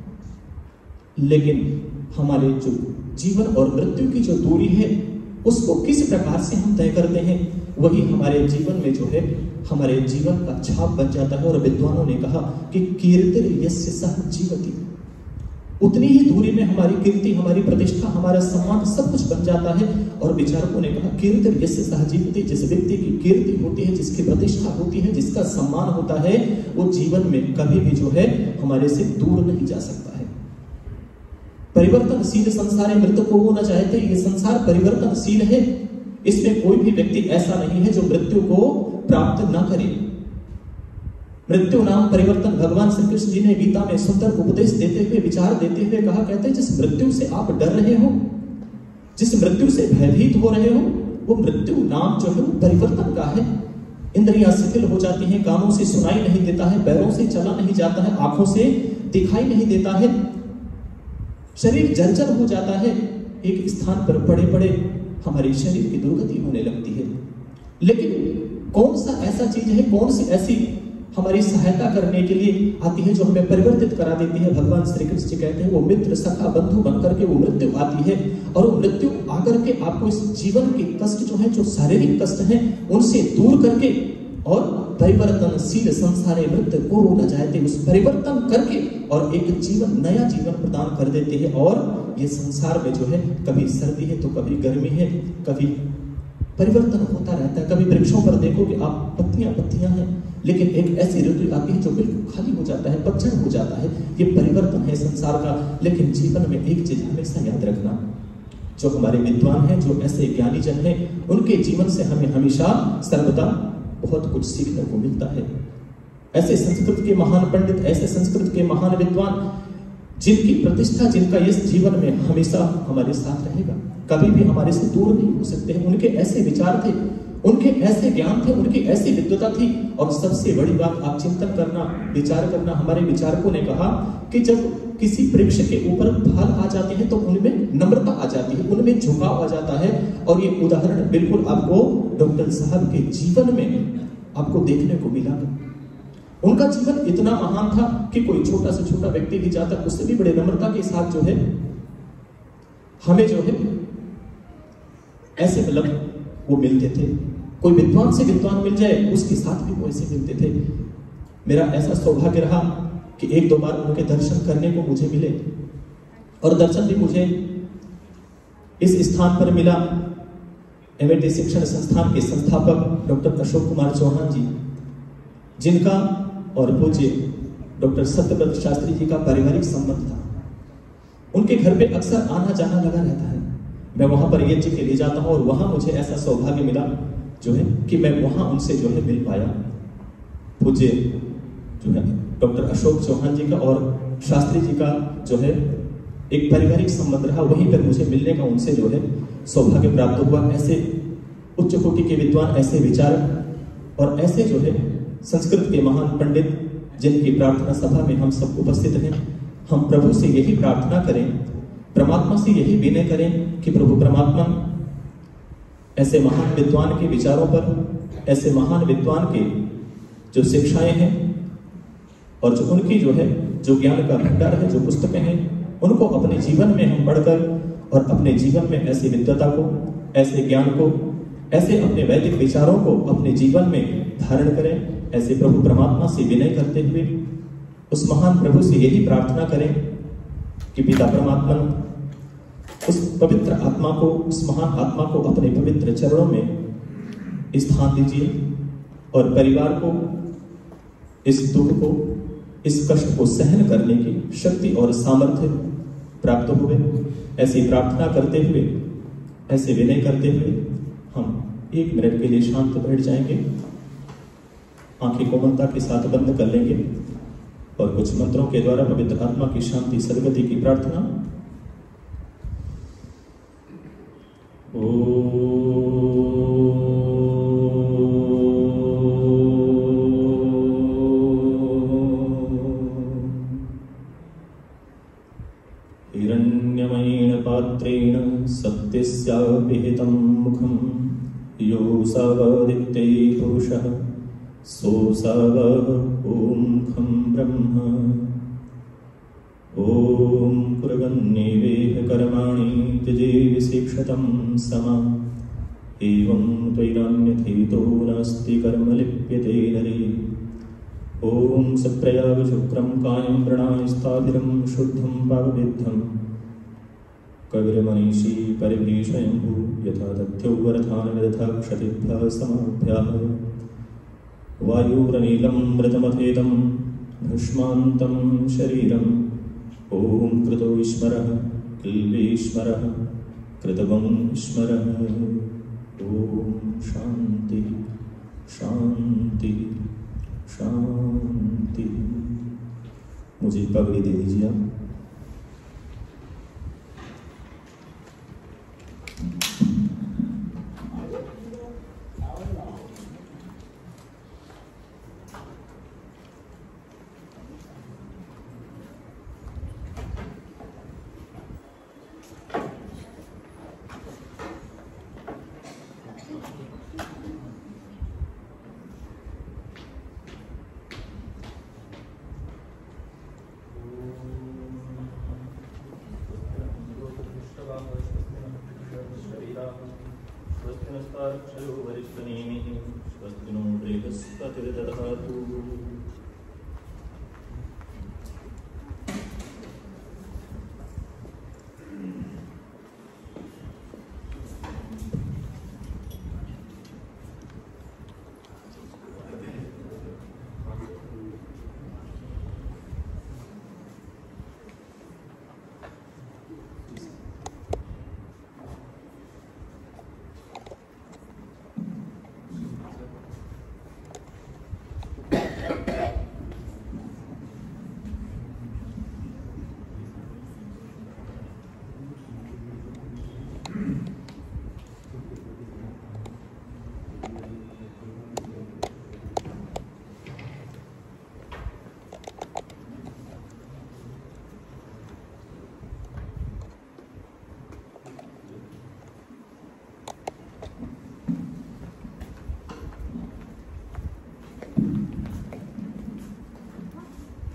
लेकिन हमारे जो जीवन और मृत्यु की जो दूरी है, उसको किस प्रकार से हम तय करते हैं, वही हमारे जीवन में जो है हमारे जीवन का छाप बन जाता है। और विद्वानों ने कहा कि कीर्ति यस्य सह जीवति, उतनी ही दूरी में हमारी कीर्ति, हमारी प्रतिष्ठा, हमारा सम्मान सब कुछ बन जाता है। और विचारकों ने कहा कीर्ति यस्य सह जीवति, जिस व्यक्ति की कीर्ति होती है, जिसकी प्रतिष्ठा होती है, जिसका सम्मान होता है, वो जीवन में कभी भी जो है हमारे से दूर नहीं जा सकता है। परिवर्तनशील संसार है, मृत्यु को वो न चाहते, ये संसार परिवर्तनशील है। इसमें कोई भी व्यक्ति ऐसा नहीं है जो मृत्यु को प्राप्त न करे। मृत्यु नाम परिवर्तन, भगवान श्री कृष्ण जी ने गीता में सुंदर उपदेश देते हुए, विचार देते हुए कहा, कहते हैं जिस मृत्यु से आप डर रहे हो, जिस मृत्यु से भयभीत हो रहे हो, वो मृत्यु नाम जो है वो परिवर्तन का है। इंद्रियां शिथिल हो जाती हैं, कानों से सुनाई नहीं देता है, पैरों से चला नहीं जाता है, आंखों से दिखाई नहीं देता है, शरीर जर्जर हो जाता है, एक स्थान पर पड़े पड़े हमारे शरीर की दुर्गति होने लगती है। लेकिन कौन सा ऐसा चीज है, कौन सी ऐसी हमारी सहायता करने के लिए आती है जो हमें परिवर्तित करा देती है? भगवान श्री कृष्ण जी कहते हैं वो मित्र, सखा, बंधु बनकर के वो मृत्यु आती है। और वो मृत्यु आकर के आपको इस जीवन के कष्ट जो है, जो शारीरिक कष्ट है, उनसे दूर करके और परिवर्तनशील संसारे मृत्यु को न जाते, उस परिवर्तन करके और एक जीवन, नया जीवन प्रदान कर देते हैं। और ये संसार में जो है कभी सर्दी है तो कभी गर्मी है, कभी परिवर्तन होता रहता है। कभी वृक्षों पर देखोगे आप, पत्तियां पत्तियां हैं, लेकिन एक ऐसी ऋतु आती है जो बिल्कुल खाली हो जाता है, पतझड़ हो जाता है। ये परिवर्तन है संसार का। लेकिन जीवन में एक चीज हमेशा याद रखना, जो हमारे विद्वान हैं, जो ऐसे ज्ञानी जन हैं, उनके जीवन से हमें हमेशा सर्वदा बहुत कुछ सीखने को मिलता है। ऐसे संस्कृत के महान पंडित, ऐसे संस्कृत के महान विद्वान, जिनकी प्रतिष्ठा, जिनका इस जीवन में हमेशा हमारे साथ रहेगा, कभी भी हमारे से दूर नहीं हो सकते हैं। उनके ऐसे विचार थे, उनके ऐसे ज्ञान थे, उनकी ऐसी विद्वता थी। और सबसे बड़ी बात, आप चिंतन करना, विचार करना, हमारे विचारकों ने कहा कि जब किसी वृक्ष के ऊपर फल आ जाते हैं तो उनमें नम्रता आ जाती है, उनमें झुकाव आ जाता है। और ये उदाहरण बिल्कुल आपको डॉक्टर साहब के जीवन में आपको देखने को मिला। उनका जीवन इतना महान था कि कोई छोटा से छोटा व्यक्ति भी जाता, उससे भी बड़े नम्रता के साथ जो है हमें जो है ऐसे मतलब वो मिलते थे। कोई विद्वान से विद्वान मिल जाए, उसके साथ भी वो ऐसे मिलते थे। मेरा ऐसा सौभाग्य रहा कि एक दो बार उनके दर्शन करने को मुझे मिले, और दर्शन भी मुझे इस स्थान पर मिला। एमएटी शिक्षण संस्थान के संस्थापक डॉक्टर अशोक कुमार चौहान जी, जिनका और पूज्य डॉक्टर सत्यव्रत शास्त्री जी का पारिवारिक संबंध था। उनके घर पे अक्सर आना जाना लगा रहता है। मैं वहां पर यज्ञ के लिए जाता हूं, और वहां मुझे ऐसा सौभाग्य मिला जो है कि मैं वहां उनसे जो है मिल पाया। पूज्य जो है डॉक्टर अशोक चौहान जी का और शास्त्री जी का जो है एक पारिवारिक संबंध रहा। वहीं पर मुझे मिलने का उनसे जो है सौभाग्य प्राप्त हुआ। ऐसे उच्च कोटि के विद्वान, ऐसे विचारक और ऐसे जो है संस्कृत के महान पंडित, जिनकी प्रार्थना सभा में हम सब उपस्थित हैं। हम प्रभु से यही प्रार्थना करें, परमात्मा से यही विनय करें कि प्रभु परमात्मा ऐसे महान विद्वान के विचारों पर, ऐसे महान विद्वान के जो शिक्षाएं हैं और जो उनकी जो है जो ज्ञान का भंडार है, जो पुस्तकें हैं, उनको अपने जीवन में हम पढ़कर और अपने जीवन में ऐसी विद्वता को, ऐसे ज्ञान को, ऐसे अपने वैदिक विचारों को अपने जीवन में धारण करें। ऐसे प्रभु परमात्मा से विनय करते हुए उस महान प्रभु से यही प्रार्थना करें कि पिता परमात्मा उस पवित्र आत्मा को, उस महान आत्मा को अपने पवित्र चरणों में स्थान दीजिए, और परिवार को इस दुख को, इस कष्ट को सहन करने की शक्ति और सामर्थ्य प्राप्त हुए। ऐसी प्रार्थना करते हुए, ऐसे विनय करते हुए हम एक मिनट के लिए शांत बैठ जाएंगे, आंखें कोमलता के साथ बंद कर लेंगे और कुछ मंत्रों के द्वारा पवित्र आत्मा की शांति सद्गति की प्रार्थना। हिरण्यमयेन पात्रेण सत्यस्याभिहितं मुखं यो सवदित्यै पुरुषः सो सव ॐ खं ब्रह्म। ॐ कुर्वन्नेवेह कर्माणि त्यजेविशिक्षतं समा। एवं त्वैरान्यथेतो नास्ति कर्म लिप्यते नरे। ॐ सप्रयाग शुक्रं कायं प्रणायस्ताभिरं शुद्धं पापविद्धं। कविर्मनीषी परिभीषयम्भू यथा दध्यौ वरथान् विदधा क्षतिभ्यः समाभ्यः। वायुरनीलं मृतमथेदं भस्मान्तं शरीरम्। ॐ कृतो ईश्वरः किल्बीश्वरः कृतवं ईश्वरः। ॐ शांति शांति शांति। मुझे पगड़ी दे दीजिए आप।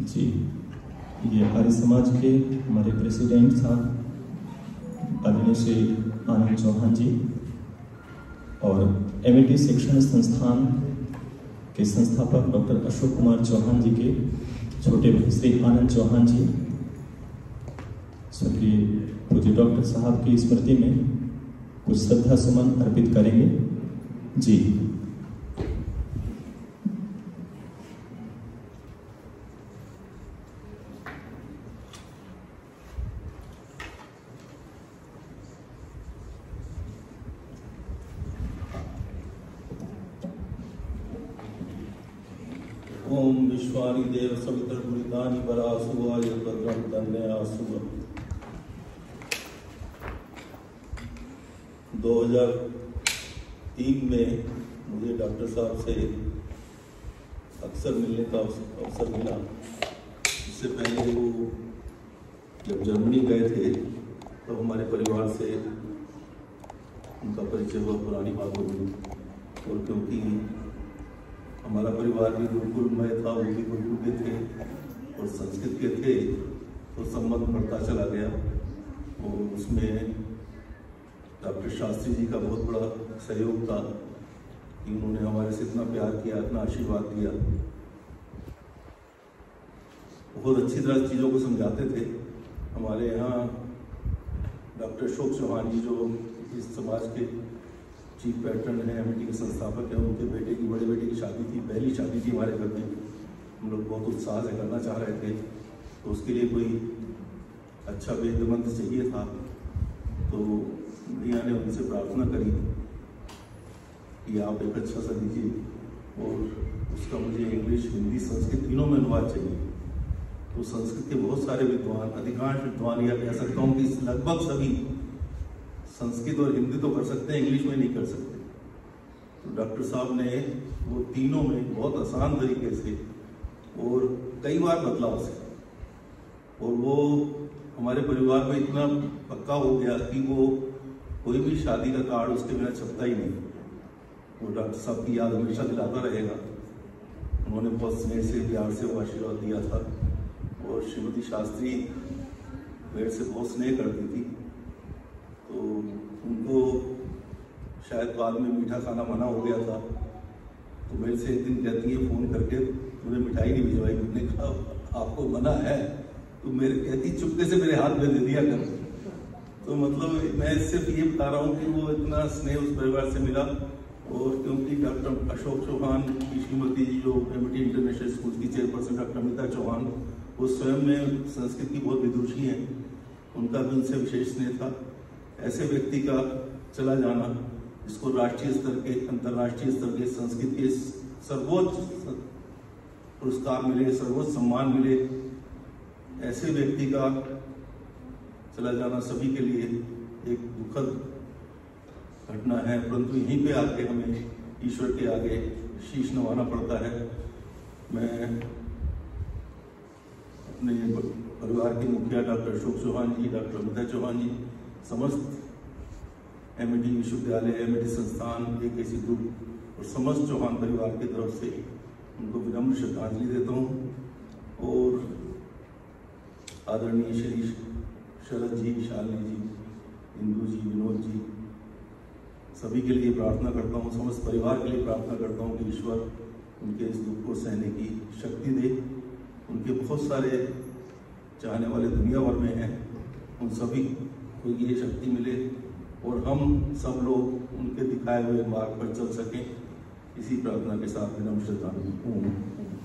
जी, ये आर्य समाज के हमारे प्रेसिडेंट साहब आदरणीय श्री आनंद चौहान जी और एमईटी शिक्षण संस्थान के संस्थापक डॉक्टर अशोक कुमार चौहान जी के छोटे भाई श्री आनंद चौहान जी स्वर्गीय पूज्य डॉक्टर साहब की स्मृति में कुछ श्रद्धा सुमन अर्पित करेंगे। जी, ओम विश्वानि देव सवितर गुरिदानि बरासुवा यद्भद्रं तन्नयासुवा। दो हज़ार तीन में मुझे डॉक्टर साहब से अक्सर मिलने का अवसर मिला। इससे पहले वो जब जर्मनी गए थे तो हमारे परिवार से उनका परिचय हुआ, पुरानी बात हो गई। और क्योंकि हमारा परिवार भी गुरुकुलमय था, वो भी गुरुकुल के थे और संस्कृत के थे, तो संबंध बढ़ता चला गया। और उसमें डॉक्टर शास्त्री जी का बहुत बड़ा सहयोग था कि उन्होंने हमारे से इतना प्यार किया, इतना आशीर्वाद दिया, बहुत अच्छी तरह चीज़ों को समझाते थे। हमारे यहाँ डॉक्टर अशोक चौहान जी जो इस समाज के चीफ पैटर्न है, एमईटी के संस्थापक हैं, उनके बेटे की बड़े बेटे की शादी थी, पहली शादी थी हमारे घर में। हम लोग बहुत उत्साह से करना चाह रहे थे, तो उसके लिए कोई अच्छा वेद मंत्र चाहिए था। तो भैया ने उनसे प्रार्थना करी कि आप एक अच्छा सा दीजिए, और उसका मुझे इंग्लिश, हिंदी, संस्कृत तीनों में अनुवाद चाहिए। तो संस्कृत के बहुत सारे विद्वान, अधिकांश विद्वान, या कह सकता हूँ कि लगभग सभी संस्कृत और हिंदी तो कर सकते हैं, इंग्लिश में नहीं कर सकते। तो डॉक्टर साहब ने वो तीनों में बहुत आसान तरीके से और कई बार बदलाव से, और वो हमारे परिवार में इतना पक्का हो गया कि वो कोई भी शादी का कार्ड उसके बिना छपता ही नहीं। वो डॉक्टर साहब की याद हमेशा दिलाता रहेगा। उन्होंने बहुत स्नेह से, प्यार से वो आशीर्वाद दिया था। और श्रीमती शास्त्री मेरे से बहुत स्नेह करती थी, तो उनको शायद बाद में मीठा खाना मना हो गया था। तो मेरे से एक दिन कहती है फ़ोन करके, मुझे मिठाई नहीं भिजवाई। मैंने कहा आपको मना है? तो मेरे कहती चुपके से मेरे हाथ में दे दिया कर। तो मतलब मैं सिर्फ ये बता रहा हूँ कि वो इतना स्नेह उस परिवार से मिला। और क्योंकि डॉक्टर अशोक चौहान की श्रीमती जी जो एमईटी इंटरनेशनल स्कूल की चेयरपर्सन डॉक्टर अमिता चौहान, वो स्वयं में संस्कृत की बहुत विदुषी हैं, उनका भी उनसे विशेष स्नेह था। ऐसे व्यक्ति का चला जाना, जिसको राष्ट्रीय स्तर के, अंतर्राष्ट्रीय स्तर के संस्कृत के सर्वोच्च पुरस्कार मिले, सर्वोच्च सम्मान मिले, ऐसे व्यक्ति का चला जाना सभी के लिए एक दुखद घटना है। परंतु यहीं पे आके हमें ईश्वर के आगे शीश नवाना पड़ता है। मैं अपने परिवार के मुखिया डॉक्टर अशोक चौहान जी, डॉक्टर अमिता चौहान जी, समस्त एमईटी विश्वविद्यालय, एमईटी संस्थान, एक ऐसी ग्रुप और समस्त चौहान परिवार की तरफ से उनको विनम्र श्रद्धांजलि देता हूँ। और आदरणीय श्री शरद जी, शालिनी जी, इंदू जी, विनोद जी, सभी के लिए प्रार्थना करता हूँ, समस्त परिवार के लिए प्रार्थना करता हूँ कि ईश्वर उनके इस दुख को सहने की शक्ति दे। उनके बहुत सारे चाहने वाले दुनिया भर में हैं, उन सभी को ये शक्ति मिले और हम सब लोग उनके दिखाए हुए मार्ग पर चल सकें। इसी प्रार्थना के साथ विनम्र श्रद्धांजलि।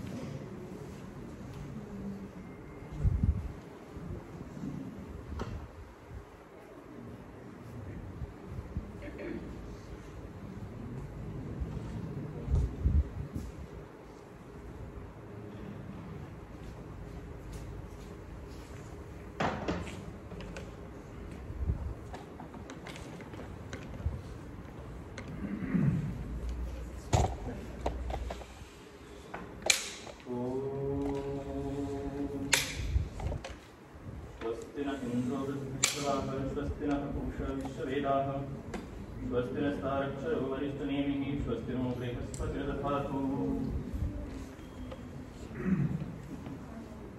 स्वस्ति नस्तारक्षरो वरिष्ठनेमिः स्वस्ति नो बृहस्पतिर्दधातु।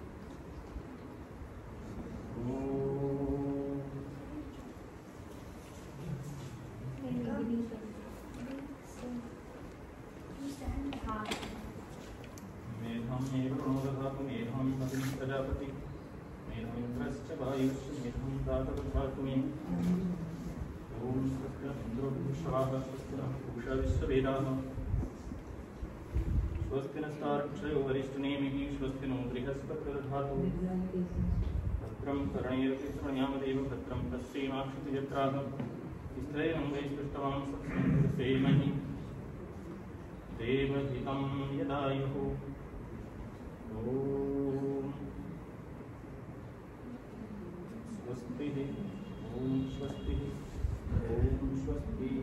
दधातु मेघं नदीं प्रजापति मेघं इन्द्रश्च वायुश्च मेघं दातु दधातु मे ॐ स्वस्ति न इन्द्रो वृषभाः स्वस्ति नः पूषा विश्ववेदाः स्वस्ति नस्तार्क्ष्यो वरिष्ठनेमिः स्वस्ति नो बृहस्पतिर्दधातु भद्रं कर्णेरपि शृणुयामदेव भद्रं पश्येमाक्षितिजत्राः स्त्रैरङ्गैः सत्संसेमहि देवहितं यदायुः ॐ स्वस्तिः ॐ स्वस्तिः ॐ स्वस्तिः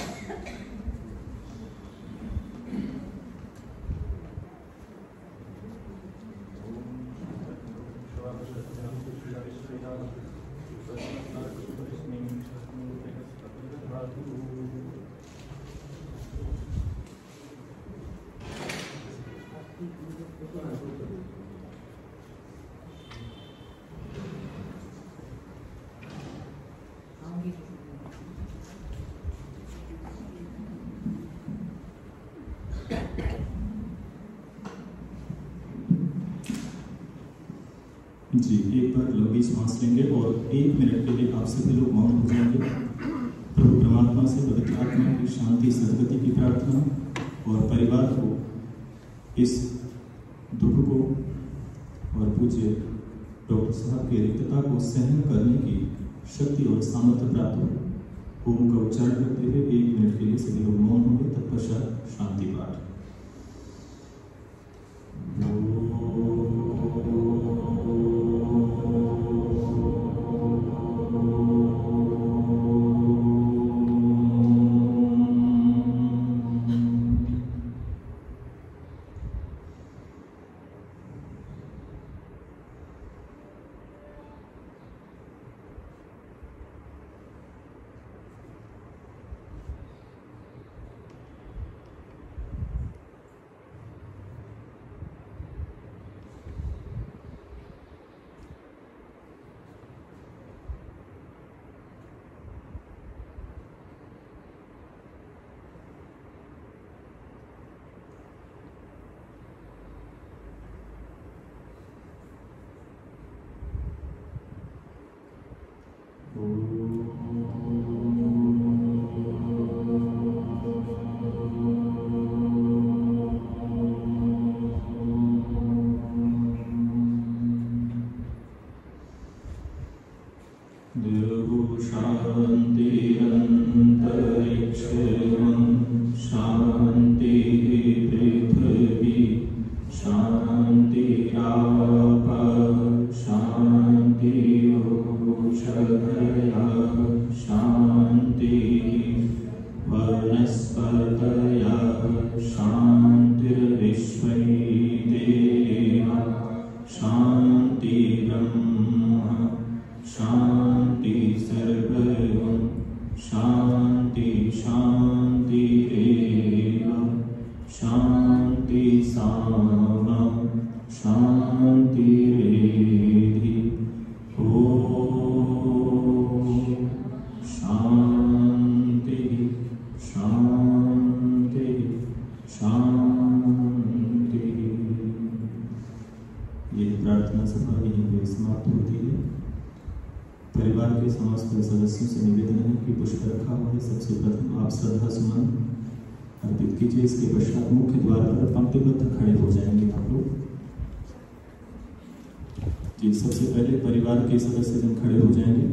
जी, एक बार लंबी सांस लेंगे और एक मिनट के लिए आप सभी लोग मौन हो जाएंगे। प्रभु परमात्मा से पवित्र आत्मा की शांति सद्गति की प्रार्थना और परिवार को इस दुख को और पूज्य डॉक्टर साहब की रिक्तता को सहन करने की शक्ति और सामर्थ्य प्राप्त हो। ओम का उच्चारण करते हुए एक मिनट के लिए सभी लोग मौन होंगे, तत्पश्चात शांति पाठ। इसके पश्चात मुख्य द्वार पर पंक्तिबद्ध खड़े हो जाएंगे आप लोग। जी, सबसे पहले परिवार के सदस्य जन खड़े हो जाएंगे।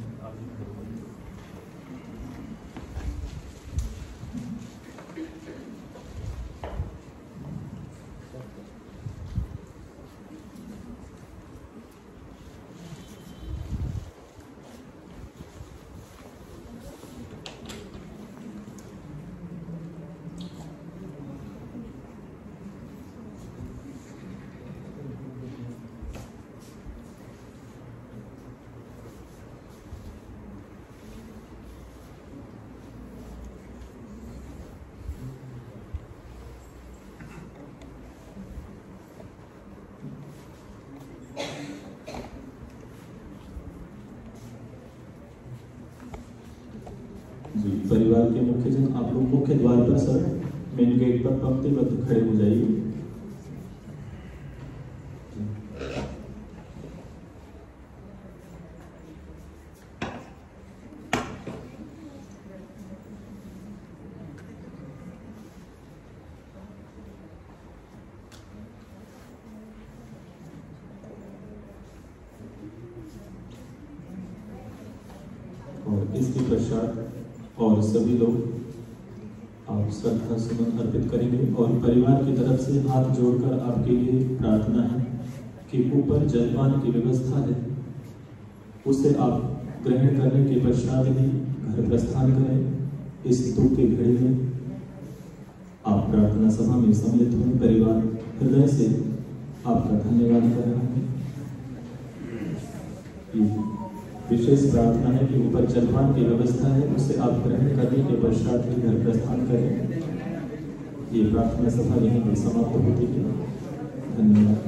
जी, परिवार के मुख्य जन आप लोग मुख्य द्वार पर सर मेन गेट पर पंक्तिबद्ध खड़े हो जाइए। और इसके पश्चात और सभी लोग आप श्रद्धा सुमन अर्पित करेंगे और परिवार की तरफ से हाथ जोड़कर आपके लिए प्रार्थना है कि ऊपर जलपान की व्यवस्था है, उसे आप ग्रहण करने के पश्चात ही घर प्रस्थान करें। इस दुख के घड़ी में आप प्रार्थना सभा में सम्मिलित हुए परिवार हृदय से आपका धन्यवाद कर रहा है। विशेष प्रार्थना है कि ऊपर जलपान की व्यवस्था है, उसे आप ग्रहण करने के पश्चात ही घर प्रस्थान करें। ये प्रार्थना सभा यहीं पर समाप्त होती है। धन्यवाद।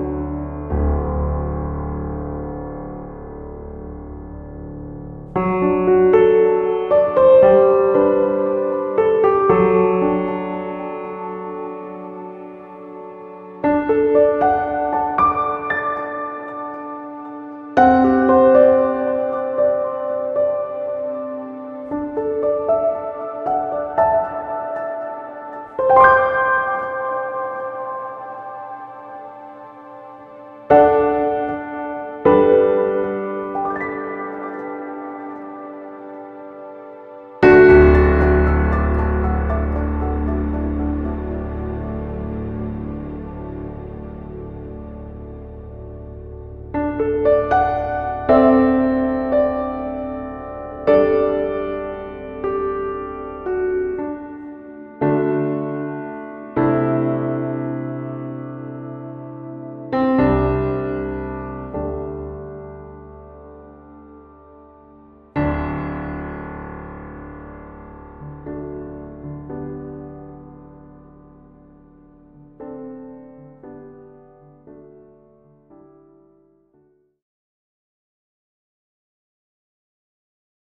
you